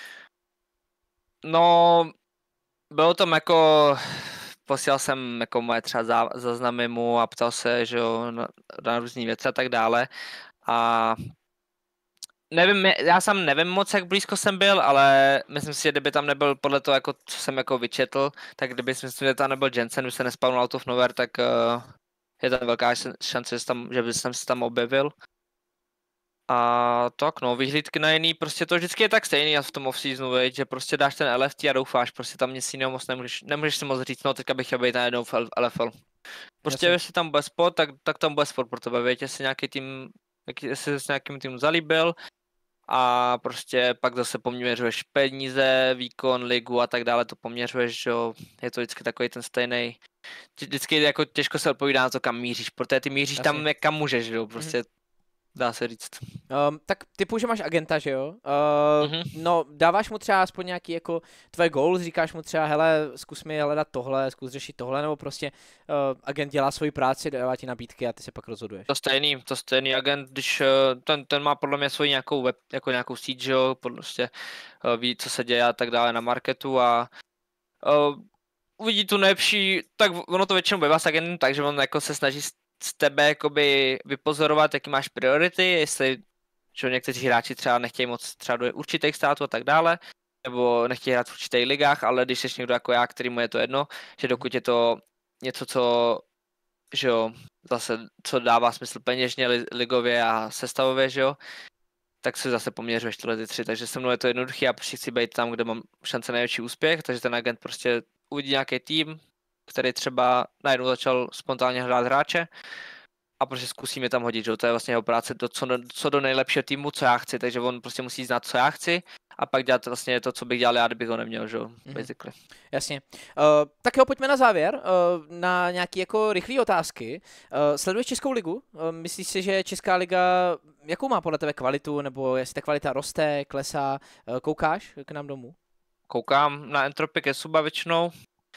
no, bylo tam jako, posílal jsem jako moje třeba zá, záznamy mu a ptal se, že jo, na, na různý věci a tak dále a nevím, já sám nevím moc, jak blízko jsem byl, ale myslím si, že kdyby tam nebyl podle toho, jako, co jsem jako vyčetl, tak kdyby si myslím, že tam nebyl Jensen, by se nespawnul out of nowhere, tak uh, je tam velká šance, že, tam, že by jsem se tam objevil. A tak no, vyhlídky na jiný, prostě to vždycky je tak stejný a v tom off-seasonu, veď, že prostě dáš ten L F T a doufáš, prostě tam nic jiného moc nemůžeš, nemůžeš si moc říct, no teďka bych chtěl být najednou v L F L. Prostě Jasně. jestli tam bude sport, tak, tak tam bude sport pro tebe, veď, jestli nějaký tým, jestli jsi s nějakým týmu zalíbil, a prostě pak zase poměřuješ peníze, výkon, ligu a tak dále, to poměřuješ, že jo, je to vždycky takový ten stejný, vždycky jako těžko se odpovídá na to, kam míříš, protože ty míříš Asi. tam, jak kam můžeš, že jo, prostě dá se říct. Um, tak typu, že máš agenta, že jo? Uh, Mhm. No, dáváš mu třeba aspoň nějaký jako tvoje goals, říkáš mu třeba, hele, zkus mi hledat tohle, zkus řešit tohle, nebo prostě uh, agent dělá svoji práci, dává ti nabídky a ty se pak rozhoduješ. To stejný, to stejný agent, když uh, ten, ten má podle mě svoji nějakou web, jako nějakou síť, že jo, prostě uh, ví, co se děje a tak dále na marketu a uh, uvidí tu nejlepší, tak ono to většinou bývá s agentem, takže on jako se snaží z z tebe jakoby vypozorovat, jaký máš priority, jestli že někteří hráči třeba nechtějí moc třeba do určitých států a tak dále, nebo nechtějí hrát v určitých ligách, ale když jsi někdo jako já, který mu je to jedno, že dokud je to něco, co že jo, zase, co dává smysl peněžně, li, ligově a sestavově, že jo, tak si zase poměřuješ tyhle ty tři, takže se mnou je to jednoduché, já prostě chci být tam, kde mám šance největší úspěch, takže ten agent prostě uvidí nějaký tým, který třeba najednou začal spontánně hledat hráče a prostě zkusíme tam hodit, že to je vlastně jeho práce, to, co, do, co do nejlepšího týmu, co já chci, takže on prostě musí znát, co já chci a pak dělat vlastně to, co bych dělal já, kdybych ho neměl, že jo, Mhm. basically. Jasně. Uh, tak jo, pojďme na závěr, uh, na nějaké jako rychlé otázky. Uh, sleduješ Českou ligu? Uh, myslíš si, že Česká liga, jakou má podle tebe kvalitu, nebo jestli ta kvalita roste, klesá? Uh, koukáš k nám domů? Koukám na Entropic Esuba většinou.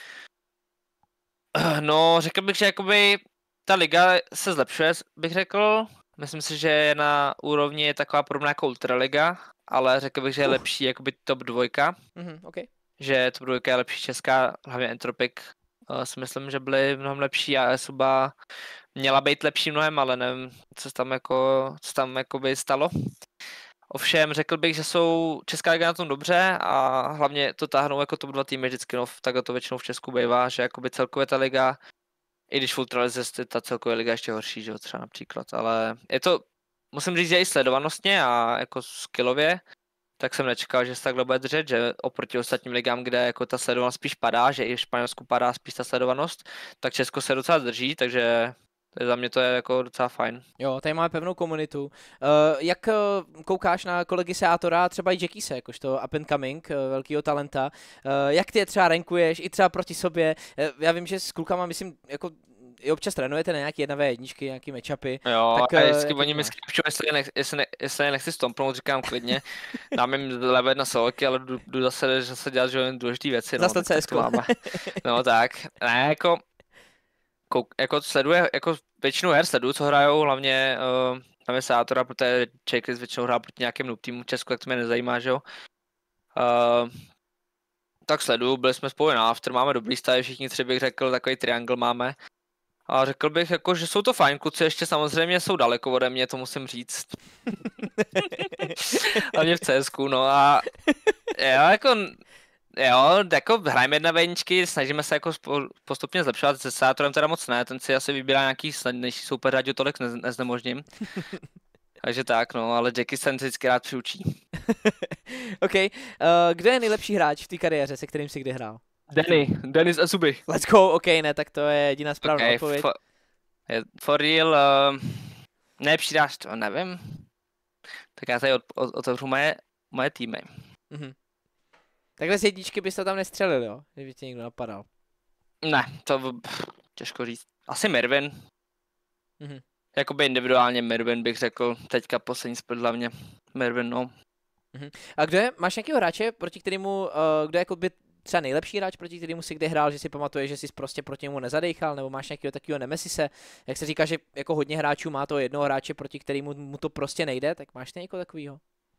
No, řekl bych, že jakoby ta liga se zlepšuje, bych řekl. Myslím si, že je na úrovni je taková podobná jako Ultraliga, ale řekl bych, že je Uf. lepší jakoby top dvojka. Mhm, okay. Že top dvojka je lepší česká, hlavně Entropic uh, si myslím, že byly mnohem lepší a Esuba měla být lepší mnohem, ale nevím, co tam jako, co tam jakoby stalo. Ovšem řekl bych, že jsou Česká liga na tom dobře a hlavně to táhnou jako top dva týmy vždycky, no takhle to většinou v Česku bývá, že jakoby celkově ta liga, i když v Ultralize ta celkově liga ještě horší, že jo, třeba například, ale je to, musím říct, že i sledovanostně a jako skillově, tak jsem nečekal, že se takhle bude držet, že oproti ostatním ligám, kde jako ta sledovanost spíš padá, že i v Španělsku padá spíš ta sledovanost, tak Česko se docela drží, takže za mě to je jako docela fajn. Jo, tady máme pevnou komunitu. Uh, jak uh, koukáš na kolegy Seátora, třeba i Jackise, jakožto up and coming, uh, velkýho talenta, uh, jak ty je třeba rankuješ, i třeba proti sobě, uh, já vím, že s klukama, myslím, jako i občas trénujete na nějaký jedna vé jedna, nějaký matchupy. Jo, tak, a uh, vždycky oni mi skipčují, jestli, nech, jestli, ne, jestli nechci stompnout, říkám klidně, dám jim level jedna solky, ale jdu, jdu zase, zase dělat že důležitý věci. Zase no, C S ko. No tak, ne, jako kouk, jako sleduje, jako většinu her sleduju, co hrajou, hlavně uh, na Mesátora, protože Jake většinou hrál proti nějakém noob týmu v Česku, tak to mě nezajímá, že jo. Uh, tak sleduju, byli jsme spolu na after, máme dobrý stavy, všichni tři bych řekl, takový triangle máme. A řekl bych, jako, že jsou to fajn kluci, ještě samozřejmě jsou daleko ode mě, to musím říct. Hlavně v C S ku, no a jo, jako, jo, jako hrajeme jedna vejničky, snažíme se jako postupně zlepšovat, se Sátorem teda moc ne, ten si asi vybírá nějaký snadnější super, ať tolik nez, neznemožním. Takže tak, no, ale Jackie se vždycky rád přiučí. OK, uh, kdo je nejlepší hráč v té kariéře, se kterým jsi kdy hrál? Danny, Dennis Azubi. Let's go, OK, ne, tak to je jediná správná okay, odpověď. For, for real, uh, nejlepší hráč, to nevím. Tak já tady od, od, otevřu moje, moje týmy. Mm-hmm. Takhle z jedničky bys to tam nestřelil, jo? Kdyby tě někdo napadal. Ne, to pff, těžko říct. Asi Mervin. Mm-hmm. Jakoby individuálně Mervin bych řekl, teďka poslední split hlavně. Mervin, no. Mm-hmm. A kdo je, máš nějakého hráče, proti kterému, uh, kdo je jako by třeba nejlepší hráč, proti kterému si kdy hrál, že si pamatuješ, že jsi prostě proti němu nezadejchal, nebo máš nějakého takového nemesise, jak se říká, že jako hodně hráčů má to jednoho hráče, proti kterému mu to prostě nejde, tak máš někoho takového?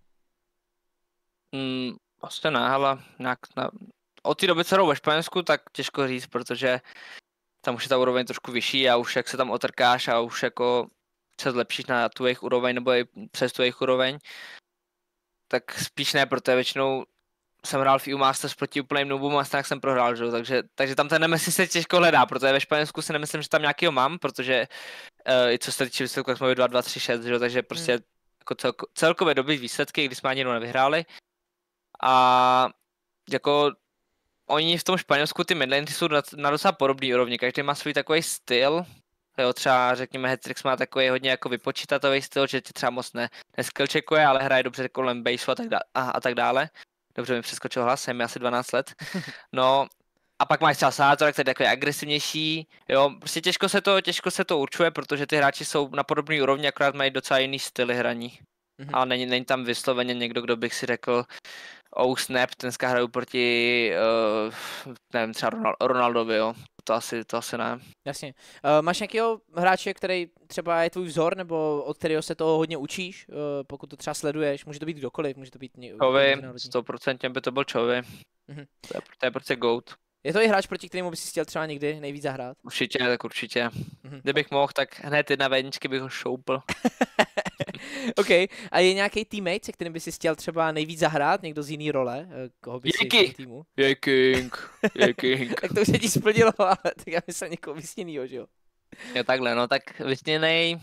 Mm, vlastně ne, ale nějak, na... od té doby, co hraju ve Španělsku, tak těžko říct, protože tam už je ta úroveň trošku vyšší a už jak se tam otrkáš a už jako se zlepšíš na tu jejich úroveň nebo i přes tu jejich úroveň, tak spíš ne, protože většinou jsem hrál v E U Masters proti úplným noobům a tak jsem prohrál, že? Takže, takže tam ten nemesis se těžko hledá, protože ve Španělsku si nemyslím, že tam nějakýho mám, protože uh, i co se týče výsledku, jak jsme byli dva dva tři šest, že? Takže prostě hmm. jako celko, celkově dobrý výsledky, když jsme ani jednou nevyhráli. A jako oni v tom Španělsku ty midlaney jsou na, na docela podobný úrovni, každý má svůj takový styl. Jo, třeba řekněme Hetrix má takový hodně jako vypočítatový styl, že tě třeba moc ne, neskillcheckuje, ale hraje dobře kolem baseu a tak, dá, a, a tak dále. Dobře mi přeskočil hlas, je mi asi dvanáct let. No a pak máš třeba Sátor, který je takový agresivnější. Jo, prostě těžko se to, těžko se to určuje, protože ty hráči jsou na podobný úrovni, akorát mají docela jiný styly hraní. Mm-hmm. Ale není, není tam vysloveně někdo, kdo bych si řekl, oh snap, dneska hraju proti, uh, nevím, třeba Ronald, Ronaldovi, jo. To asi, to asi ne. Jasně. Uh, máš nějakého hráče, který třeba je tvůj vzor, nebo od kterého se toho hodně učíš, uh, pokud to třeba sleduješ? Může to být kdokoliv, může to být někdo. Chovy, sto procent by to byl Chovy. Mm-hmm. To je, to je prostě GOAT. Je to i hráč, proti kterému bys si chtěl třeba někdy nejvíc zahrát? Určitě, tak určitě. Mm-hmm. Kdybych mohl, tak hned jedna vedničky bych ho šoupl. OK. A je nějaký teammate, se kterým bys si chtěl třeba nejvíc zahrát? Někdo z jiný role? Koho bys si v týmu? Je king. Je king. Tak to už se ti splnilo, ale tak já myslím někoho vysněnýho, že jo? Jo, takhle, no, tak vysněnej.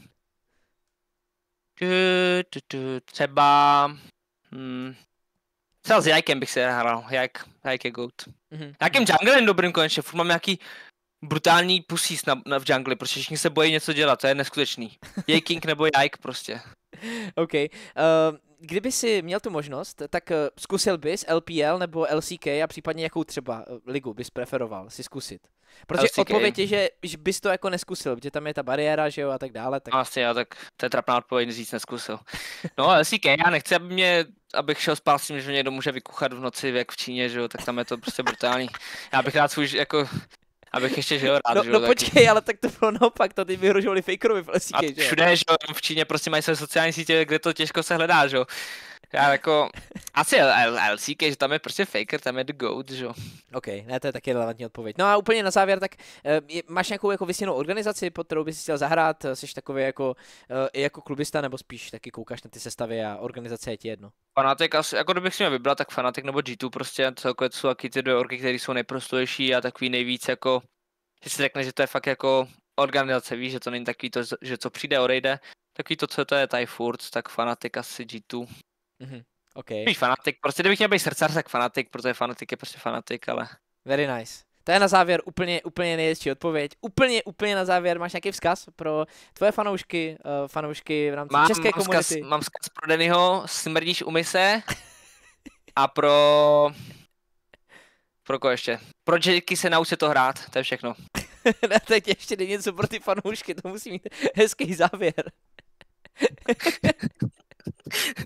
Třeba... Hmm. Třeba s Jajkem bych se hrál. Jajk, Jajk je goat. Mm-hmm. Jakým junglem dobrým konečně, furt mám nějaký brutální pusís na, na v jungli, protože všichni se bojí něco dělat, to je neskutečný. Jej king nebo Jajk prostě. OK. Uh, kdyby si měl tu možnost, tak uh, zkusil bys L P L nebo L C K a případně jakou třeba uh, ligu bys preferoval si zkusit? Protože L C K. Odpověď je, že, že bys to jako neskusil, protože tam je ta bariéra, že jo, a tak dále. Tak... Asi jo, tak to je trapná odpověď, říct neskusil. No L C K, já nechci, aby mě, abych šel spát s tím, že mě někdo může vykuchat v noci, jak v Číně, že jo, tak tam je to prostě brutální. Já bych rád svůj, jako... Abych ještě žil rád, no, že no počkej, ale tak to bylo naopak, to ty vyhrožovali fakerovi v L C K, že jo? A všude, že jo, v Číně prostě mají své sociální sítě, kde to těžko se hledá, že jo. Já jako, asi L C K, že tam je prostě faker, tam je the goat, že jo. OK, ne, to je taky relevantní odpověď. No a úplně na závěr, tak je, máš nějakou jako vysněnou organizaci, pod kterou bys chtěl zahrát, jsi takový jako, jako klubista, nebo spíš taky koukáš na ty sestavy a organizace je ti jedno? Fanatic, asi, jako kdybych si měl vybrat, tak Fanatic nebo G dva prostě, celkově to jsou taky ty dvě orky, které jsou nejprostulejší a takový nejvíc jako, že si řekne, že to je fakt jako organizace, víš, že to není takový to, že co přijde, odejde, takový to, co to je tady furt, tak Fanatic asi G dva. Mm-hmm. Okay. Víš, Fanatic, prostě kdybych měl být srdcař, tak Fanatic, protože Fanatic je prostě Fanatic, ale... Very nice. To je na závěr úplně, úplně nejhezčí odpověď. Úplně, úplně na závěr. Máš nějaký vzkaz pro tvoje fanoušky, uh, fanoušky v rámci mám, české mám komunity? Vzkaz, mám vzkaz pro Dannyho, smrdíš u mise. A pro... Pro koho ještě? Pro Jackie se naučit to hrát, to je všechno. Ne, teď ještě jde něco pro ty fanoušky, to musí mít hezký závěr.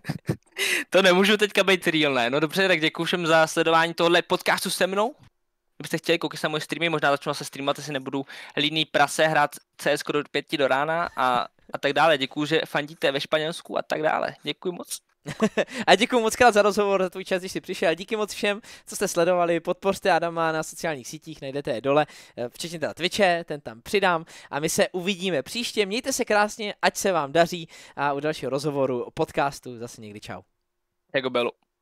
To nemůžu teďka být real, ne? No dobře, tak děkuji všem za sledování tohle podcastu se mnou. kdybyste chtěli koukat na moje streamy, možná začnu se streamovat, asi nebudu líný prase hrát C S do pěti do rána a, a tak dále. Děkuju, že fandíte ve Španělsku a tak dále. Děkuji moc. A děkuji moc krát za rozhovor, za tvůj čas, když jsi přišel. Díky moc všem, co jste sledovali. Podpořte Adama na sociálních sítích, najdete je dole, včetně teda Twitche, ten tam přidám. A my se uvidíme příště. Mějte se krásně, ať se vám daří a u dalšího rozhovoru podcastu zase někdy čau. Jako bylo.